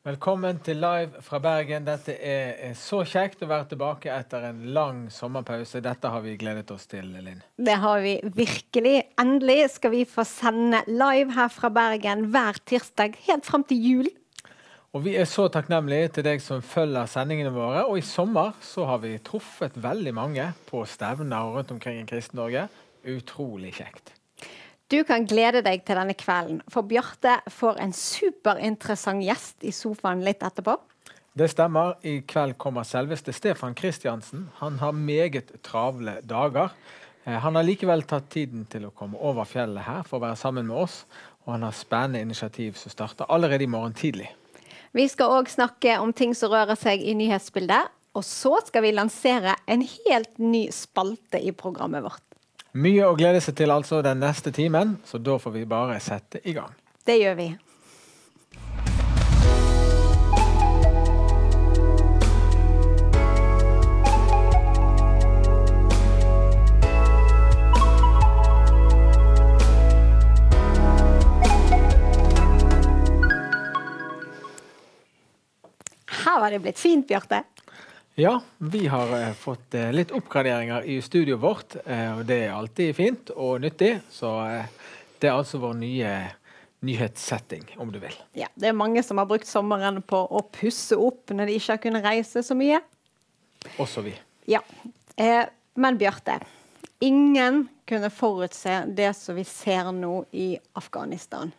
Velkommen til Live fra Bergen. Dette så kjekt å være tilbake etter en lang sommerpause. Dette har vi gledet oss til, Linn. Det har vi virkelig. Endelig skal vi få sende live her fra Bergen hver tirsdag, helt frem til jul. Og vi så takknemlige til deg som følger sendingene våre. Og i sommer så har vi truffet veldig mange på stevner rundt omkring i Kristen-Norge. Utrolig kjekt. Du kan glede deg til denne kvelden, for Bjarte får en superinteressant gjest i sofaen litt etterpå. Det stemmer. I kveld kommer selveste Stefan Kristiansen. Han har meget travle dager. Han har likevel tatt tiden til å komme over fjellet her for å være sammen med oss. Og han har spennende initiativ som starter allerede i morgen tidlig. Vi skal også snakke om ting som rører seg i nyhetsbildet. Og så skal vi lansere en helt ny spalte i programmet vårt. Mye å glede seg til altså den neste timen, så da får vi bare sette i gang. Det gjør vi. Her var det blitt fint, Bjarte. Ja, vi har fått litt oppgraderinger i studioet vårt, og det alltid fint og nyttig, så det altså vår nye nyhetssetting, om du vil. Ja, det mange som har brukt sommeren på å pusse opp når de ikke har kunnet reise så mye. Også vi. Ja, men Bjarte, ingen kunne forutse det som vi ser nå i Afghanistan.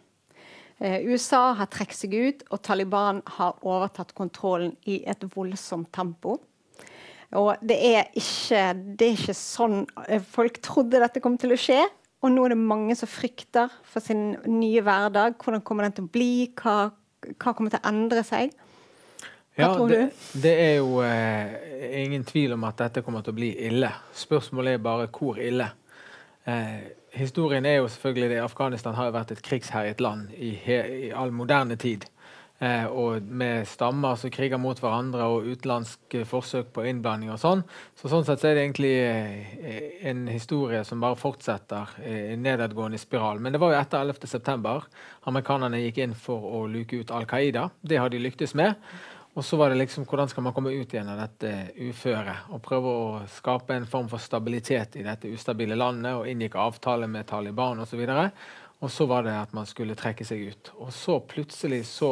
USA har trukket seg ut, og Taliban har overtatt kontrollen i et voldsomt tempo. Og det er ikke sånn folk trodde dette kom til å skje, og nå er det mange som frykter for sin nye hverdag. Hvordan kommer den til å bli? Hva kommer til å endre seg? Hva tror du? Det jo ingen tvil om at dette kommer til å bli ille. Spørsmålet bare hvor ille. Historien jo selvfølgelig det. Afghanistan har jo vært et krigsherjet land i all moderne tid. Og med stammer som kriger mot hverandre og utenlandske forsøk på innblanding og sånn. Så sånn sett det egentlig en historie som bare fortsetter i nedadgående spiral. Men det var jo etter 11. september. Amerikanerne gikk inn for å luke ut Al-Qaida. Det har de lyktes med. Og så var det liksom, hvordan skal man komme ut igjen av dette uføret, og prøve å skape en form for stabilitet i dette ustabile landet, og inngikk avtale med Taliban og så videre. Og så var det at man skulle trekke seg ut. Og så plutselig så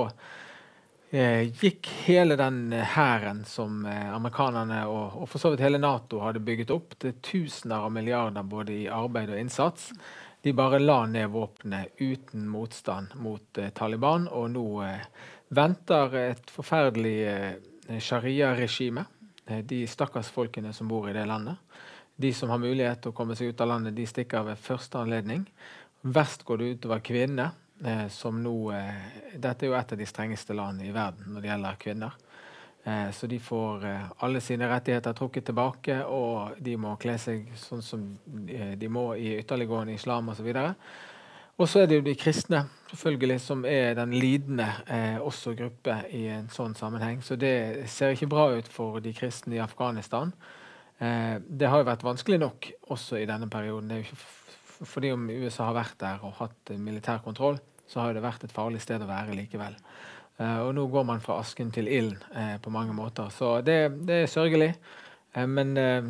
gikk hele den hæren som amerikanerne og for så vidt hele NATO hadde bygget opp til tusener av milliarder både i arbeid og innsats. De bare la ned våpnene uten motstand mot Taliban, og nå venter et forferdelig sharia-regime. De stakkars folkene som bor i det landet. De som har mulighet til å komme seg ut av landet, de stikker ved første anledning. Verst går det utover kvinner, som nå, dette jo et av de strengeste landene i verden når det gjelder kvinner. Så de får alle sine rettigheter trukket tilbake, og de må kle seg sånn som de må i ytterliggående islam og så videre. Og så det jo de kristne, selvfølgelig, som den lidende også gruppe i en sånn sammenheng. Så det ser ikke bra ut for de kristne i Afghanistan. Det har jo vært vanskelig nok også i denne perioden. Det jo ikke fordi om USA har vært der og hatt militær kontroll, så har det vært et farlig sted å være likevel. Og nå går man fra asken til ilden på mange måter. Så det sørgelig. Men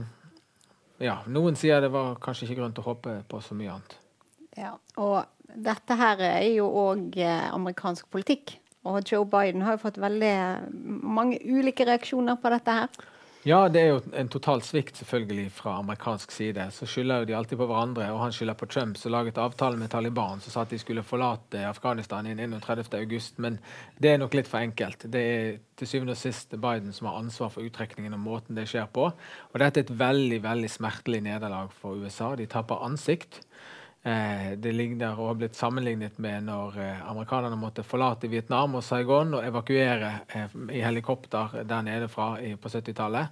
ja, noen sier det var kanskje ikke grunn til å håpe på så mye annet. Ja, og dette her jo også amerikansk politikk. Og Joe Biden har jo fått veldig mange ulike reaksjoner på dette her. Ja, det jo en total svikt selvfølgelig fra amerikansk side. Så skylder jo de alltid på hverandre, og han skylder på Trump som laget avtale med Taliban, som sa at de skulle forlate Afghanistan innen 31. august. Men det nok litt for enkelt. Det til syvende og sist Biden som har ansvar for uttrekningen og måten det skjer på. Og dette et veldig, veldig smertelig nederlag for USA. De tapper ansikt. Det ligner og har blitt sammenlignet med når amerikanerne måtte forlate Vietnam og Saigon og evakuere i helikopter der nede fra på 70-tallet.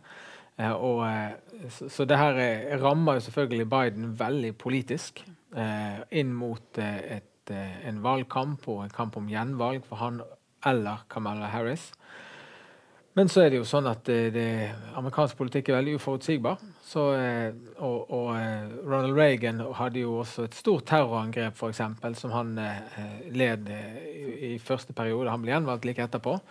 Så det her rammer jo selvfølgelig Biden veldig politisk inn mot en valgkamp og en kamp om gjenvalg for han eller Kamala Harris. Men så det jo sånn at amerikansk politikk veldig uforutsigbar. Og Ronald Reagan hadde jo også et stort terrorangrep, for eksempel, som han led i første periode. Han ble gjenvalgt like etterpå.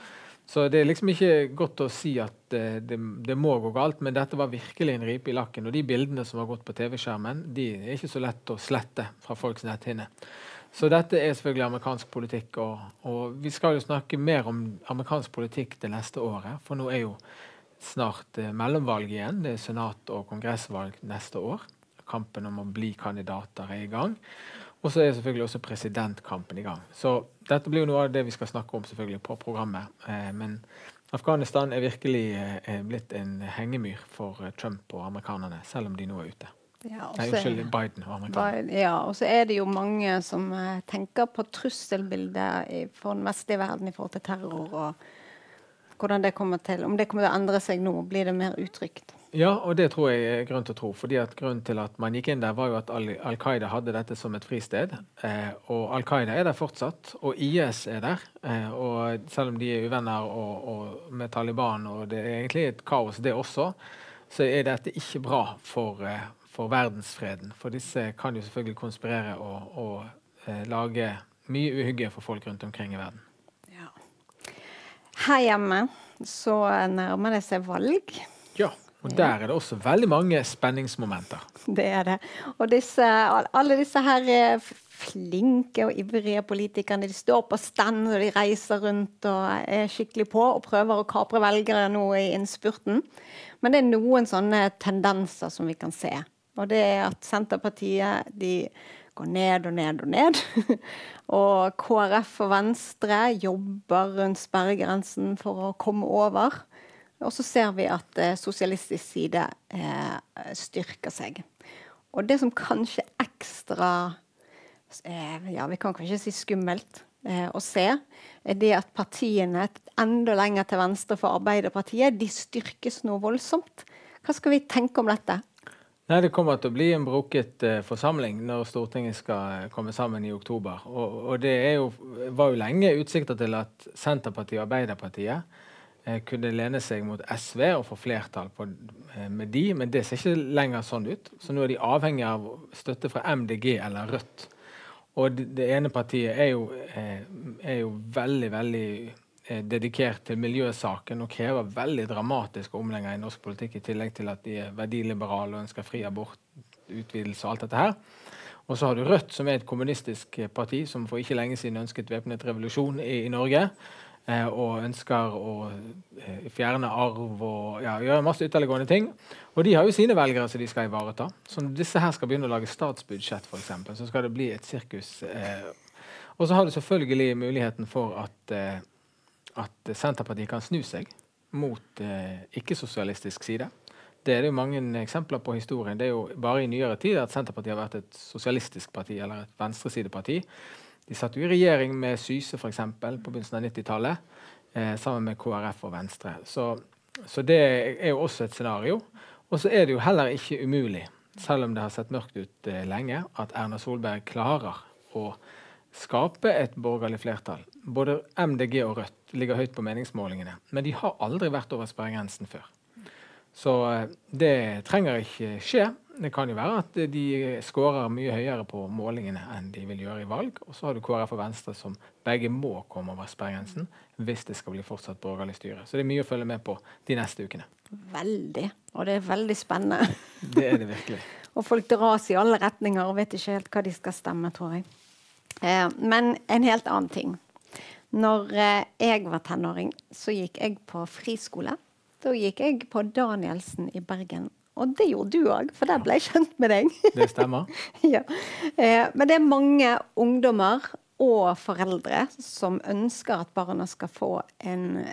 Så det liksom ikke godt å si at det må gå galt, men dette var virkelig en ripe i lakken. Og de bildene som har gått på TV-skjermen, de er ikke så lett å slette fra folks netthinne. Så dette er selvfølgelig amerikansk politikk, og vi skal jo snakke mer om amerikansk politikk det neste året, for nå er jo snart mellomvalg igjen. Det er senat- og kongressvalg neste år. Kampen om å bli kandidater er i gang. Og så er selvfølgelig også presidentkampen i gang. Så dette blir jo noe av det vi skal snakke om selvfølgelig på programmet. Men Afghanistan er virkelig blitt en hengemyr for Trump og amerikanerne, selv om de nå er ute. Ja, Unnskyld, Biden og amerikanerne. Ja, og så er det jo mange som tenker på trusselbildet for den vestlige verden i forhold til terror, og hvordan det kommer til. Om det kommer til å endre seg nå, blir det mer utrygt. Ja, og det tror jeg er grunn til å tro, fordi at grunnen til at man gikk inn der var jo at Al-Qaida hadde dette som et fristed, og Al-Qaida er der fortsatt, og IS er der, og selv om de er uvenner og med Taliban, og det er egentlig et kaos det også, så er dette ikke bra for verdensfreden, for disse kan jo selvfølgelig konspirere og lage mye uhygge for folk rundt omkring i verden. Ja. Her hjemme så nærmer det seg valg. Ja. Og der er det også veldig mange spenningsmomenter. Det er det. Og alle disse her flinke og ivrige politikerne, de står på stand og de reiser rundt og er skikkelig på og prøver å kapre velgere nå i innspurten. Men det er noen sånne tendenser som vi kan se. Og det er at Senterpartiet, de går ned og ned og ned. Og KrF og Venstre jobber rundt sperregrensen for å komme over. Og så ser vi at sosialistisk side styrker seg. Og det som kanskje ekstra, ja, vi kan kanskje si skummelt å se, er det at partiene enda lenger til venstre for Arbeiderpartiet, de styrkes noe voldsomt. Hva skal vi tenke om dette? Nei, det kommer til å bli en bruket forsamling når Stortinget skal komme sammen i oktober. Og det var jo lenge utsikter til at Senterpartiet og Arbeiderpartiet kunne lene seg mot SV og få flertall med de, men det ser ikke lenger sånn ut. Så nå er de avhengig av støtte fra MDG eller Rødt. Og det ene partiet er jo veldig, veldig dedikert til miljøsaken og krever veldig dramatiske omlegginger i norsk politikk, i tillegg til at de er verdiliberale og ønsker fri abort, utvidelse og alt dette her. Og så har du Rødt, som er et kommunistisk parti, som for ikke lenge siden ønsket væpnet revolusjon i Norge, og ønsker å fjerne arv og gjøre masse ytterliggående ting. Og de har jo sine velgere som de skal ivareta. Så når disse her skal begynne å lage statsbudsjett for eksempel, så skal det bli et sirkus. Og så har du selvfølgelig muligheten for at Senterpartiet kan snu seg mot ikke-sosialistisk side. Det er jo mange eksempler på historien. Det er jo bare i nyere tid at Senterpartiet har vært et sosialistisk parti eller et venstresideparti. De satt jo i regjering med Syse for eksempel på begynnelsen av 90-tallet, sammen med KrF og Venstre. Så det er jo også et scenario. Og så er det jo heller ikke umulig, selv om det har sett mørkt ut lenge, at Erna Solberg klarer å skape et borgerlig flertall. Både MDG og Rødt ligger høyt på meningsmålingene, men de har aldri vært over sperregrensen før. Så det trenger ikke skje. Det kan jo være at de skårer mye høyere på målingene enn de vil gjøre i valg. Og så har du KrF og Venstre som begge må komme over sperregrensen hvis det skal bli fortsatt borgerlig styre. Så det er mye å følge med på de neste ukene. Veldig. Og det er veldig spennende. Det er det virkelig. Og folk dras i alle retninger og vet ikke helt hva de skal stemme, tror jeg. Men en helt annen ting. Når jeg var tenåring, så gikk jeg på friskole. Da gikk jeg på Danielsen i Bergen. Og det gjorde du også, for der ble jeg kjent med deg. Det stemmer. Ja. Men det er mange ungdommer og foreldre som ønsker at barna skal få en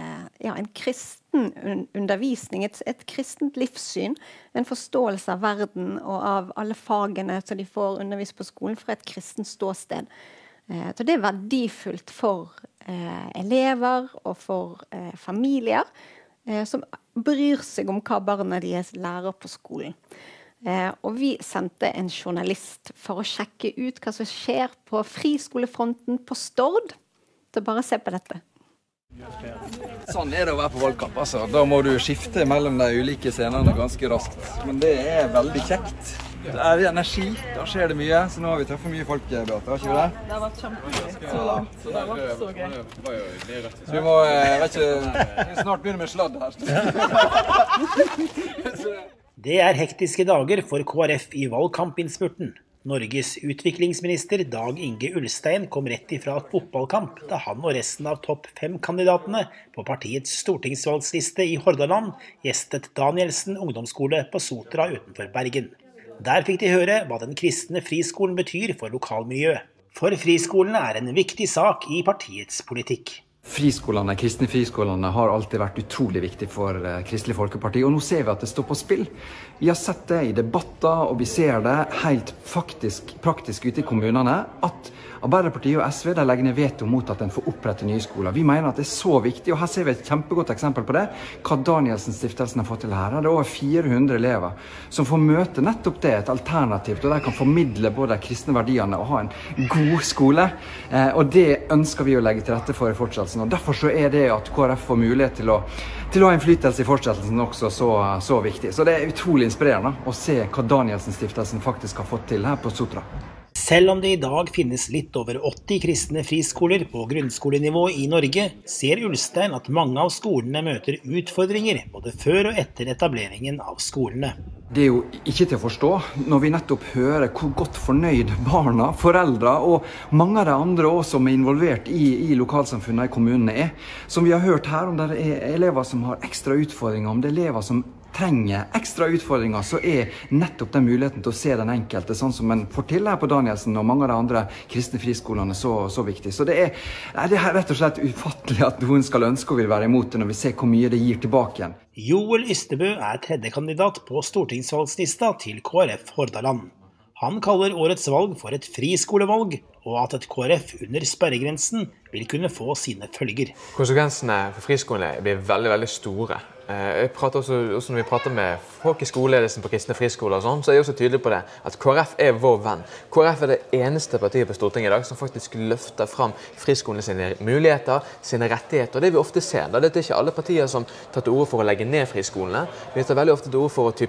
kristen undervisning, et kristent livssyn, en forståelse av verden og av alle fagene som de får undervist på skolen fra et kristent ståsted. Så det er verdifullt for elever og for familier, som bryr seg om hva barna deres lærer på skolen. Og vi sendte en journalist for å sjekke ut hva som skjer på friskolefronten på Stord. Så bare se på dette. Sånn er det å være på valgkamp, altså. Da må du skifte mellom de ulike scenene ganske raskt. Men det er veldig kjekt. Det er energi, da skjer det mye, så nå har vi truffet mye folk, Beate, har ikke vi det? Det har vært kjempegøy. Så langt. Det har vært så gøy. Så vi må, vet ikke, snart begynne med sladd her. Det er hektiske dager for KrF i valgkampinnspurten. Norges utviklingsminister Dag Inge Ulstein kom rett ifra et fotballkamp da han og resten av topp 5-kandidatene på partiets stortingsvalgsliste i Hordaland gjestet Danielsen ungdomsskole på Sotra utenfor Bergen. Der fikk de høre hva den kristne friskolen betyr for lokalmiljøet. For friskolene er en viktig sak i partiets politikk. Friskolene, kristne friskolene har alltid vært utrolig viktig for Kristelig Folkeparti, og nå ser vi at det står på spill. Vi har sett det i debatter, og vi ser det helt praktisk ute i kommunene, at Arbeiderpartiet og SV legger ned veto mot at en får opprette nye skoler. Vi mener at det er så viktig, og her ser vi et kjempegodt eksempel på det, hva Danielsen-stiftelsen har fått til her. Det er over 400 elever som får møte nettopp det, et alternativt, og de kan formidle både de kristne verdiene og ha en god skole. Og det ønsker vi å legge til rette for i fortsettelsen, og derfor så er det at KrF får mulighet til å ha innflytelse i fortsettelsen også så viktig. Så det er utrolig inspirerende å se hva Danielsen-stiftelsen faktisk har fått til her på Sotra. Selv om det i dag finnes litt over 80 kristne friskoler på grunnskolenivå i Norge, ser Ulstein at mange av skolene møter utfordringer både før og etter etableringen av skolene. Det er jo ikke til å forstå når vi nettopp hører hvor godt fornøyd barna, foreldre og mange av de andre også som er involvert i lokalsamfunnet i kommunene er. Som vi har hørt her, om det er elever som har ekstra utfordringer, om det er elever som trenger ekstra utfordringer, så er nettopp den muligheten til å se den enkelte, sånn som en får til her på Danielsen og mange av de andre kristne friskolene, så viktig. Så det er rett og slett ufattelig at noen skal ønske og vil være imot det når vi ser hvor mye det gir tilbake igjen. Joel Ystebø er tredjekandidat på stortingsvalgslista til KrF Hordaland. Han kaller årets valg for et friskolevalg, og at et KrF under sperregrensen vil kunne få sine følger. Konsekvensene for friskolene blir veldig, veldig store. Jeg prater også når vi prater med folk i skoleledelsen på kristne friskoler og sånn, så er jeg også tydelig på det, at KrF er vår venn. KrF er det eneste partiet på Stortinget i dag som faktisk løfter fram friskolene sine muligheter, sine rettigheter. Og det vi ofte ser, det er ikke alle partier som tar til orde for å legge ned friskolene. Vi tar veldig ofte til orde for å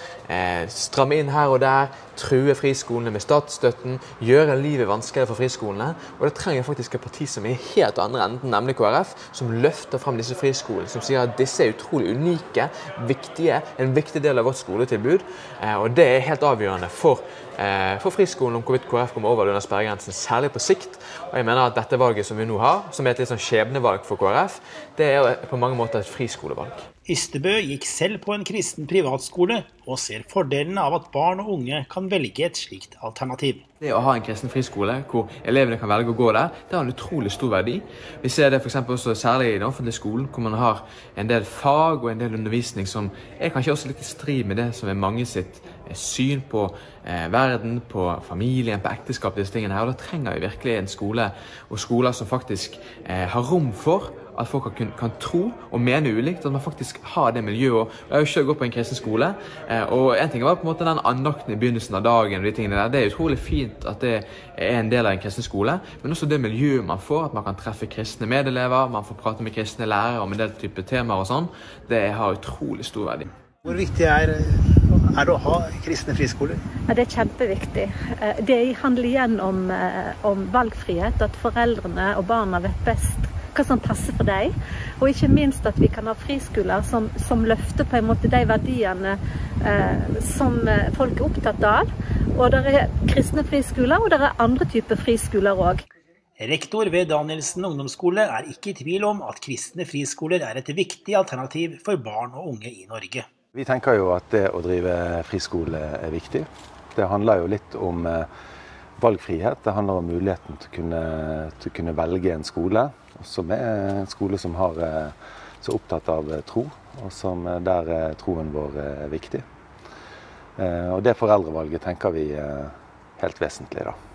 stramme inn her og der, true friskolene med statsstøtten, gjøre livet vanskeligere for friskolene. Og det trenger faktisk et parti som er helt andre enden, nemlig KrF, som løfter fram disse friskolene, som sier at disse er utrolig unike, viktige, en viktig del av vårt skoletilbud, og det er helt avgjørende for friskolen om hvorvidt KrF kommer over under sperregrensen, særlig på sikt. Og jeg mener at dette valget som vi nå har, som er et litt sånn skjebnevalg for KrF, det er på mange måter et friskolevalg. Ystebø gikk selv på en kristen privatskole og ser fordelen av at barn og unge kan velge et slikt alternativ. Det å ha en kristen friskole hvor elevene kan velge å gå der, det har en utrolig stor verdi. Vi ser det for eksempel også særlig i den offentlige skolen, hvor man har en del fag og en del undervisning som er kanskje også litt i strid med det som er mange sitt syn på verden, på familien, på ekteskap, disse tingene her. Og da trenger vi virkelig en skole og skoler som faktisk har rom for at folk kan tro og mene ulikt, at man faktisk har det miljøet. Og jeg har jo selv gått på en kristen skole, og en ting var på en måte den andakten i begynnelsen av dagen, og de tingene der. Det er utrolig fint at det er en del av en kristen skole, men også det miljøet man får, at man kan treffe kristne medelever, man får prate med kristne lærere om en del type temaer og sånn, det har utrolig stor verdi. Hvor viktig er det å ha kristne friskoler? Ja, det er kjempeviktig. Det handler igjen om valgfrihet, at foreldrene og barna vet best hva som passer for deg, og ikke minst at vi kan ha friskoler som løfter på en måte de verdiene som folk er opptatt av. Og det er kristne friskoler, og det er andre typer friskoler også. Rektor ved Danielsen ungdomsskole er ikke i tvil om at kristne friskoler er et viktig alternativ for barn og unge i Norge. Vi tenker jo at det å drive friskole er viktig. Det handler jo litt om valgfrihet. Det handler om muligheten til å kunne velge en skole, som er en skole som er så opptatt av tro, og der troen vår er viktig. Og det foreldrevalget tenker vi helt vesentlig da.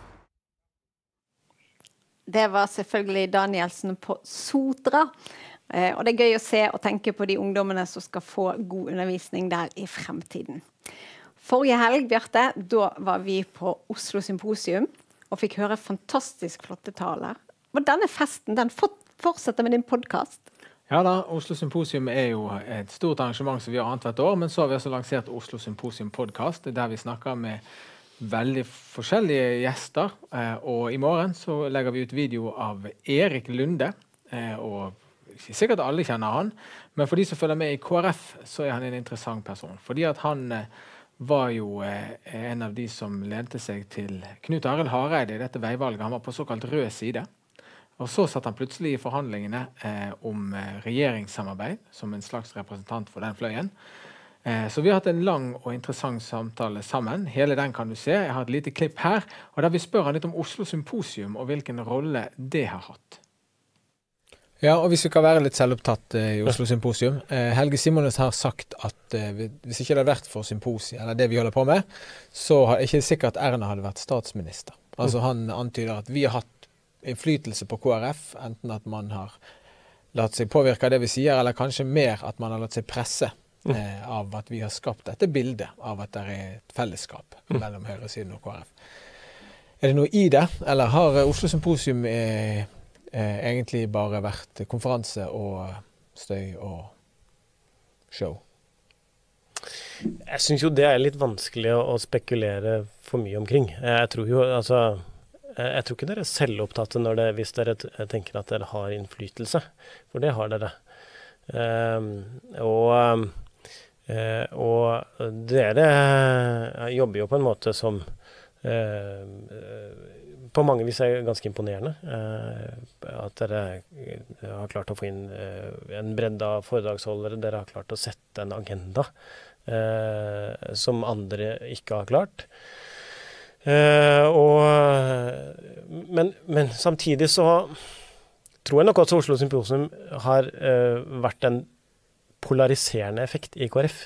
Det var selvfølgelig Danielsen på Sotra. Og det er gøy å se og tenke på de ungdommene som skal få god undervisning der i fremtiden. Forrige helg, Bjarte, da var vi på Oslo Symposium og fikk høre fantastisk flotte taler. Og denne festen, den fortsetter med din podcast. Ja da, Oslo Symposium jo et stort arrangement som vi har annet hvert år, men så har vi også lansert Oslo Symposium podcast, der vi snakker med veldig forskjellige gjester, og i morgen så legger vi ut video av Erik Lunde, og ikke sikkert alle kjenner han, men for de som følger med i KrF, så han en interessant person, fordi at han var jo en av de som lente seg til Knut Arild Hareide i dette veivalget. Han var på såkalt rød side. Og så satt han plutselig i forhandlingene om regjeringssamarbeid som en slags representant for den fløyen. Så vi har hatt en lang og interessant samtale sammen. Hele den kan du se. Jeg har et lite klipp her, og der vi spør han litt om Oslo Symposium og hvilken rolle det har hatt. Ja, og hvis vi kan være litt selvopptatt i Oslo Symposium. Helge Simones har sagt at hvis ikke det hadde vært for symposium, eller det vi holder på med, så er det ikke sikkert at Erna hadde vært statsminister. Altså han antyder at vi har hatt innflytelse på KrF, enten at man har latt seg påvirke av det vi sier, eller kanskje mer at man har latt seg presse av at vi har skapt dette bildet av at det et fellesskap mellom høyresiden og KrF. Det noe i det, eller har Oslo Symposium egentlig bare vært konferanse og støy og show? Jeg synes jo det litt vanskelig å spekulere for mye omkring. Jeg tror jo, jeg tror ikke dere selvopptatte hvis dere tenker at dere har innflytelse, for det har dere. Og dere jobber jo på en måte som på mange vis ganske imponerende. At dere har klart å få inn en bredde av foredragsholdere, dere har klart å sette en agenda som andre ikke har klart. Men samtidig så tror jeg nok at Oslo Symposium har vært en polariserende effekt i KrF.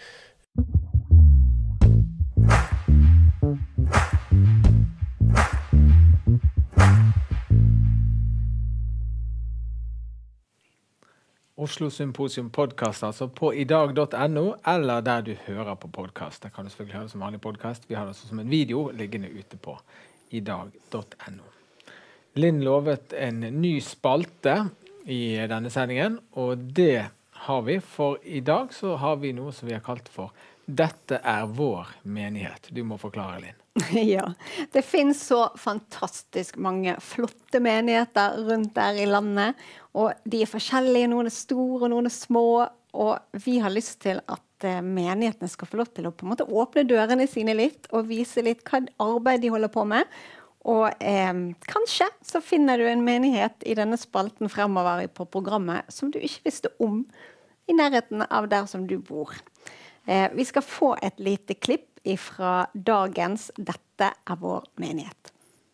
Oslo Symposium podcast, altså på idag.no, eller der du hører på podcast. Det kan du selvfølgelig høre som vanlig podcast. Vi har det som en video liggende ute på idag.no. Linn lovet en ny spalte i denne sendingen, og det har vi. For i dag så har vi noe som vi har kalt for Dette vår menighet. Du må forklare, Linn. Ja, det finnes så fantastisk mange flotte menigheter rundt der i landet, og de forskjellige, noen store og noen små, og vi har lyst til at menighetene skal få lov til å på en måte åpne dørene sine litt, og vise litt hva arbeid de holder på med. Og kanskje så finner du en menighet i denne spalten fremover på programmet som du ikke visste om i nærheten av der som du bor. Vi skal få et lite klipp fra dagens Dette vår menighet.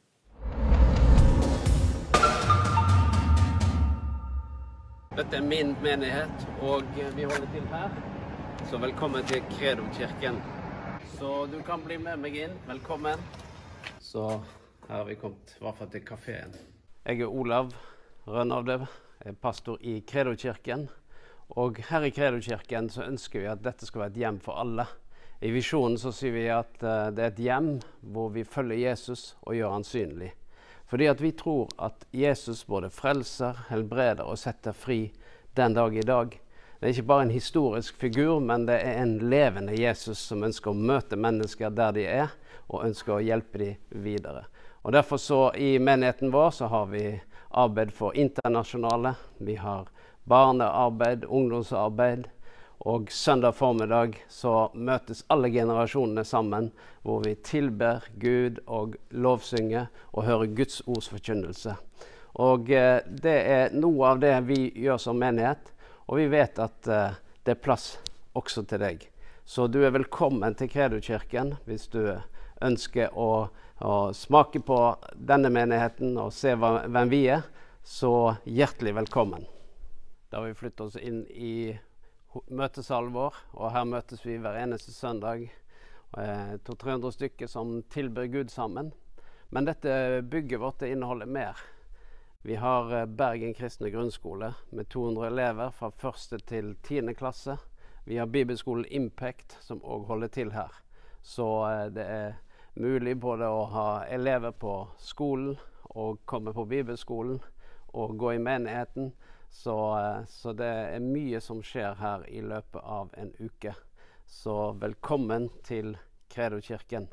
Dette min menighet, og vi holder til her. Så velkommen til Credo-kirken. Så du kan bli med meg inn. Velkommen. Så her har vi kommet i hvert fall til kaféen. Jeg Olav Rønnavdev, jeg pastor i Credo-kirken. Og her i Credo-kirken så ønsker vi at dette skal være et hjem for alle. I visjonen så sier vi at det et hjem hvor vi følger Jesus og gjør han synlig. Fordi at vi tror at Jesus både frelser, helbreder og setter fri den dag i dag. Det ikke bare en historisk figur, men det en levende Jesus som ønsker å møte mennesker der de og ønsker å hjelpe dem videre. Og derfor så i menigheten vår så har vi arbeid for internasjonale, vi har barnearbeid, ungdomsarbeid, og søndag formiddag så møtes alle generasjonene sammen, hvor vi tilber Gud og lovsynger og hører Guds ords forkynnelse. Og det noe av det vi gjør som menighet, og vi vet at det plass også til deg. Så du velkommen til Credo-kirken hvis du ønsker å smake på denne menigheten og se hvem vi så hjertelig velkommen. Da har vi flyttet oss inn i møtesalen vår, og her møtes vi hver eneste søndag. 200-300 stykker som tilber Gud sammen. Men dette bygget vårt inneholder mer. Vi har Bergen kristne grunnskole med 200 elever fra 1. til 10. klasse. Vi har Bibelskolen Impact som også holder til her. Så det mulig både å ha elever på skolen og komme på Bibelskolen, og gå i menigheten. Så det mye som skjer her i løpet av en uke. Så velkommen til Credo-kirken.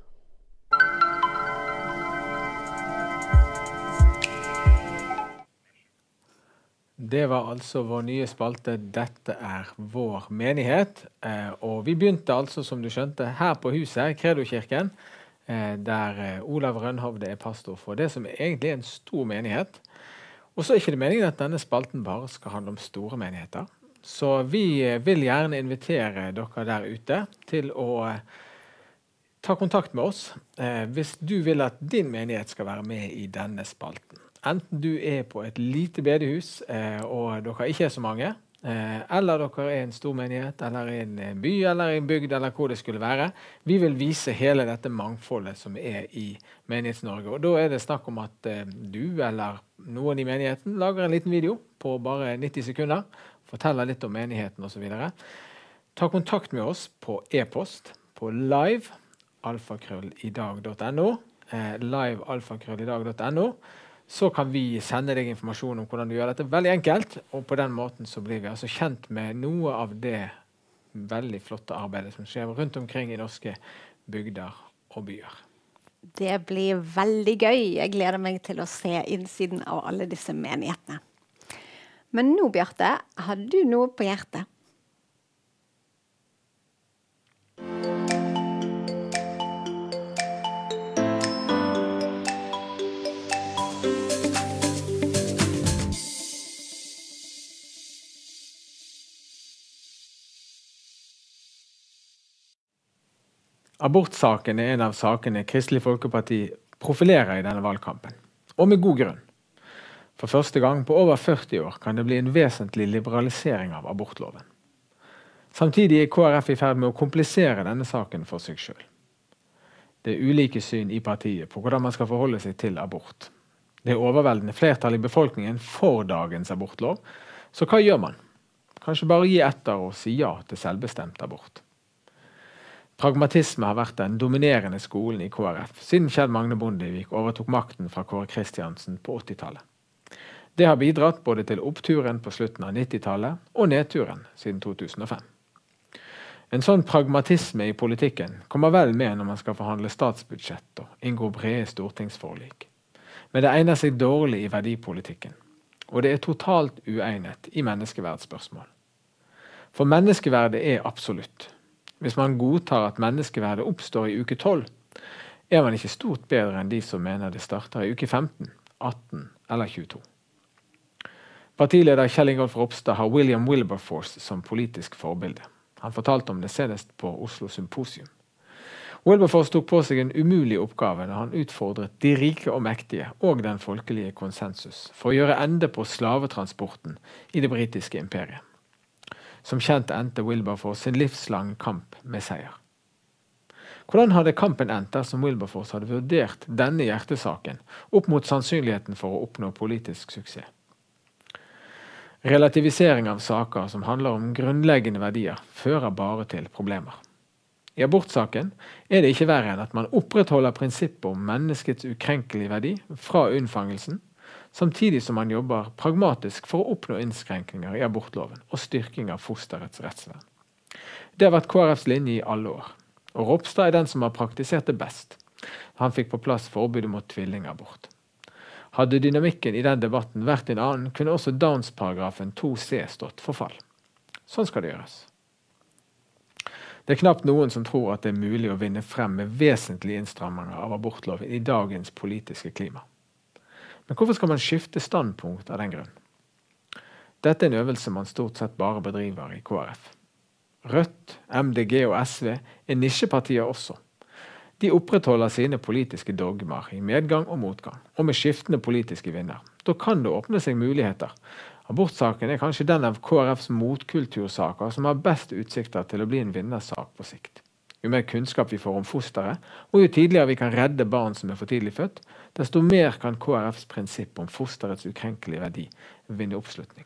Det var altså vår nye spalte «Dette vår menighet». Og vi begynte altså, som du skjønte, her på huset, Credo-kirken, der Olav Rønhovde pastor for det som egentlig en stor menighet. Og så ikke det meningen at denne spalten bare skal handle om store menigheter. Så vi vil gjerne invitere dere der ute til å ta kontakt med oss hvis du vil at din menighet skal være med i denne spalten. Enten du på et lite bedehus, og dere ikke så mange, eller dere en stor menighet, eller en by, eller en bygd, eller hvor det skulle være. Vi vil vise hele dette mangfoldet som i Menighets-Norge. Og da det snakk om at du eller noen i menigheten lager en liten video på bare 90 sekunder, forteller litt om menigheten og så videre. Ta kontakt med oss på e-post, på live@idag.no, live@idag.no. Så kan vi sende deg informasjon om hvordan du gjør dette veldig enkelt, og på den måten så blir vi altså kjent med noe av det veldig flotte arbeidet som skjer rundt omkring i norske bygder og byer. Det blir veldig gøy. Jeg gleder meg til å se innsiden av alle disse menighetene. Men nå, Bjarte, har du noe på hjertet? Abortsaken en av sakene Kristelig Folkeparti profilerer i denne valgkampen. Og med god grunn. For første gang på over 40 år kan det bli en vesentlig liberalisering av abortloven. Samtidig KrF i ferd med å komplisere denne saken for seg selv. Det ulike syn i partiet på hvordan man skal forholde seg til abort. Det overveldende flertall i befolkningen for dagens abortlov. Så hva gjør man? Kanskje bare gi etter og si ja til selvbestemt abort. Pragmatisme har vært den dominerende skolen i KrF, siden Kjell Magne Bondevik overtok makten fra Kåre Kristiansen på 80-tallet. Det har bidratt både til oppturen på slutten av 90-tallet og nedturen siden 2005. En sånn pragmatisme i politikken kommer vel med når man skal forhandle statsbudsjett og inngå brede stortingsforlik. Men det egner seg dårlig i verdipolitikken, og det totalt uegnet i menneskeverdsspørsmål. For menneskeverdet absolutt. Hvis man godtar at menneskeverdet oppstår i uke 12, man ikke stort bedre enn de som mener det starter i uke 15, 18 eller 22. Partileder Kjell Ingolf Ropstad har William Wilberforce som politisk forbilde. Han fortalte om det senest på Oslo Symposium. Wilberforce tok på seg en umulig oppgave når han utfordret de rike og mektige og den folkelige konsensus for å gjøre ende på slavetransporten i det britiske imperiet. Som kjent endte Wilberforce sin livslang kamp med seier. Hvordan hadde kampen endt dersom Wilberforce hadde vurdert denne hjertesaken opp mot sannsynligheten for å oppnå politisk suksess? Relativisering av saker som handler om grunnleggende verdier fører bare til problemer. I abortsaken det ikke verre enn at man opprettholder prinsippet om menneskets ukrenkelige verdi fra unnfangelsen, samtidig som man jobber pragmatisk for å oppnå innskrenkninger i abortloven og styrking av fosterets rettsvern. Det har vært KrFs linje i alle år, og Ropstad den som har praktisert det best. Han fikk på plass forbudet mot tvillingabort. Hadde dynamikken i den debatten vært en annen, kunne også Downs-paragrafen 2c stått for fall. Sånn skal det gjøres. Det knapt noen som tror at det mulig å vinne frem med vesentlige innstramminger av abortloven i dagens politiske klima. Men hvorfor skal man skifte standpunkt av den grunn? Dette en øvelse man stort sett bare bedriver i KrF. Rødt, MDG og SV nisjepartier også. De opprettholder sine politiske dogmer i medgang og motgang, og med skiftende politiske vinner. Da kan det åpne seg muligheter. Abortsaken kanskje den av KrFs motkultursaker som har best utsikter til å bli en vinnersak på sikt. Jo mer kunnskap vi får om fosteret, og jo tidligere vi kan redde barn som for tidlig født, desto mer kan KrFs prinsipp om fosterets ukrenkelige verdi vinne oppslutning.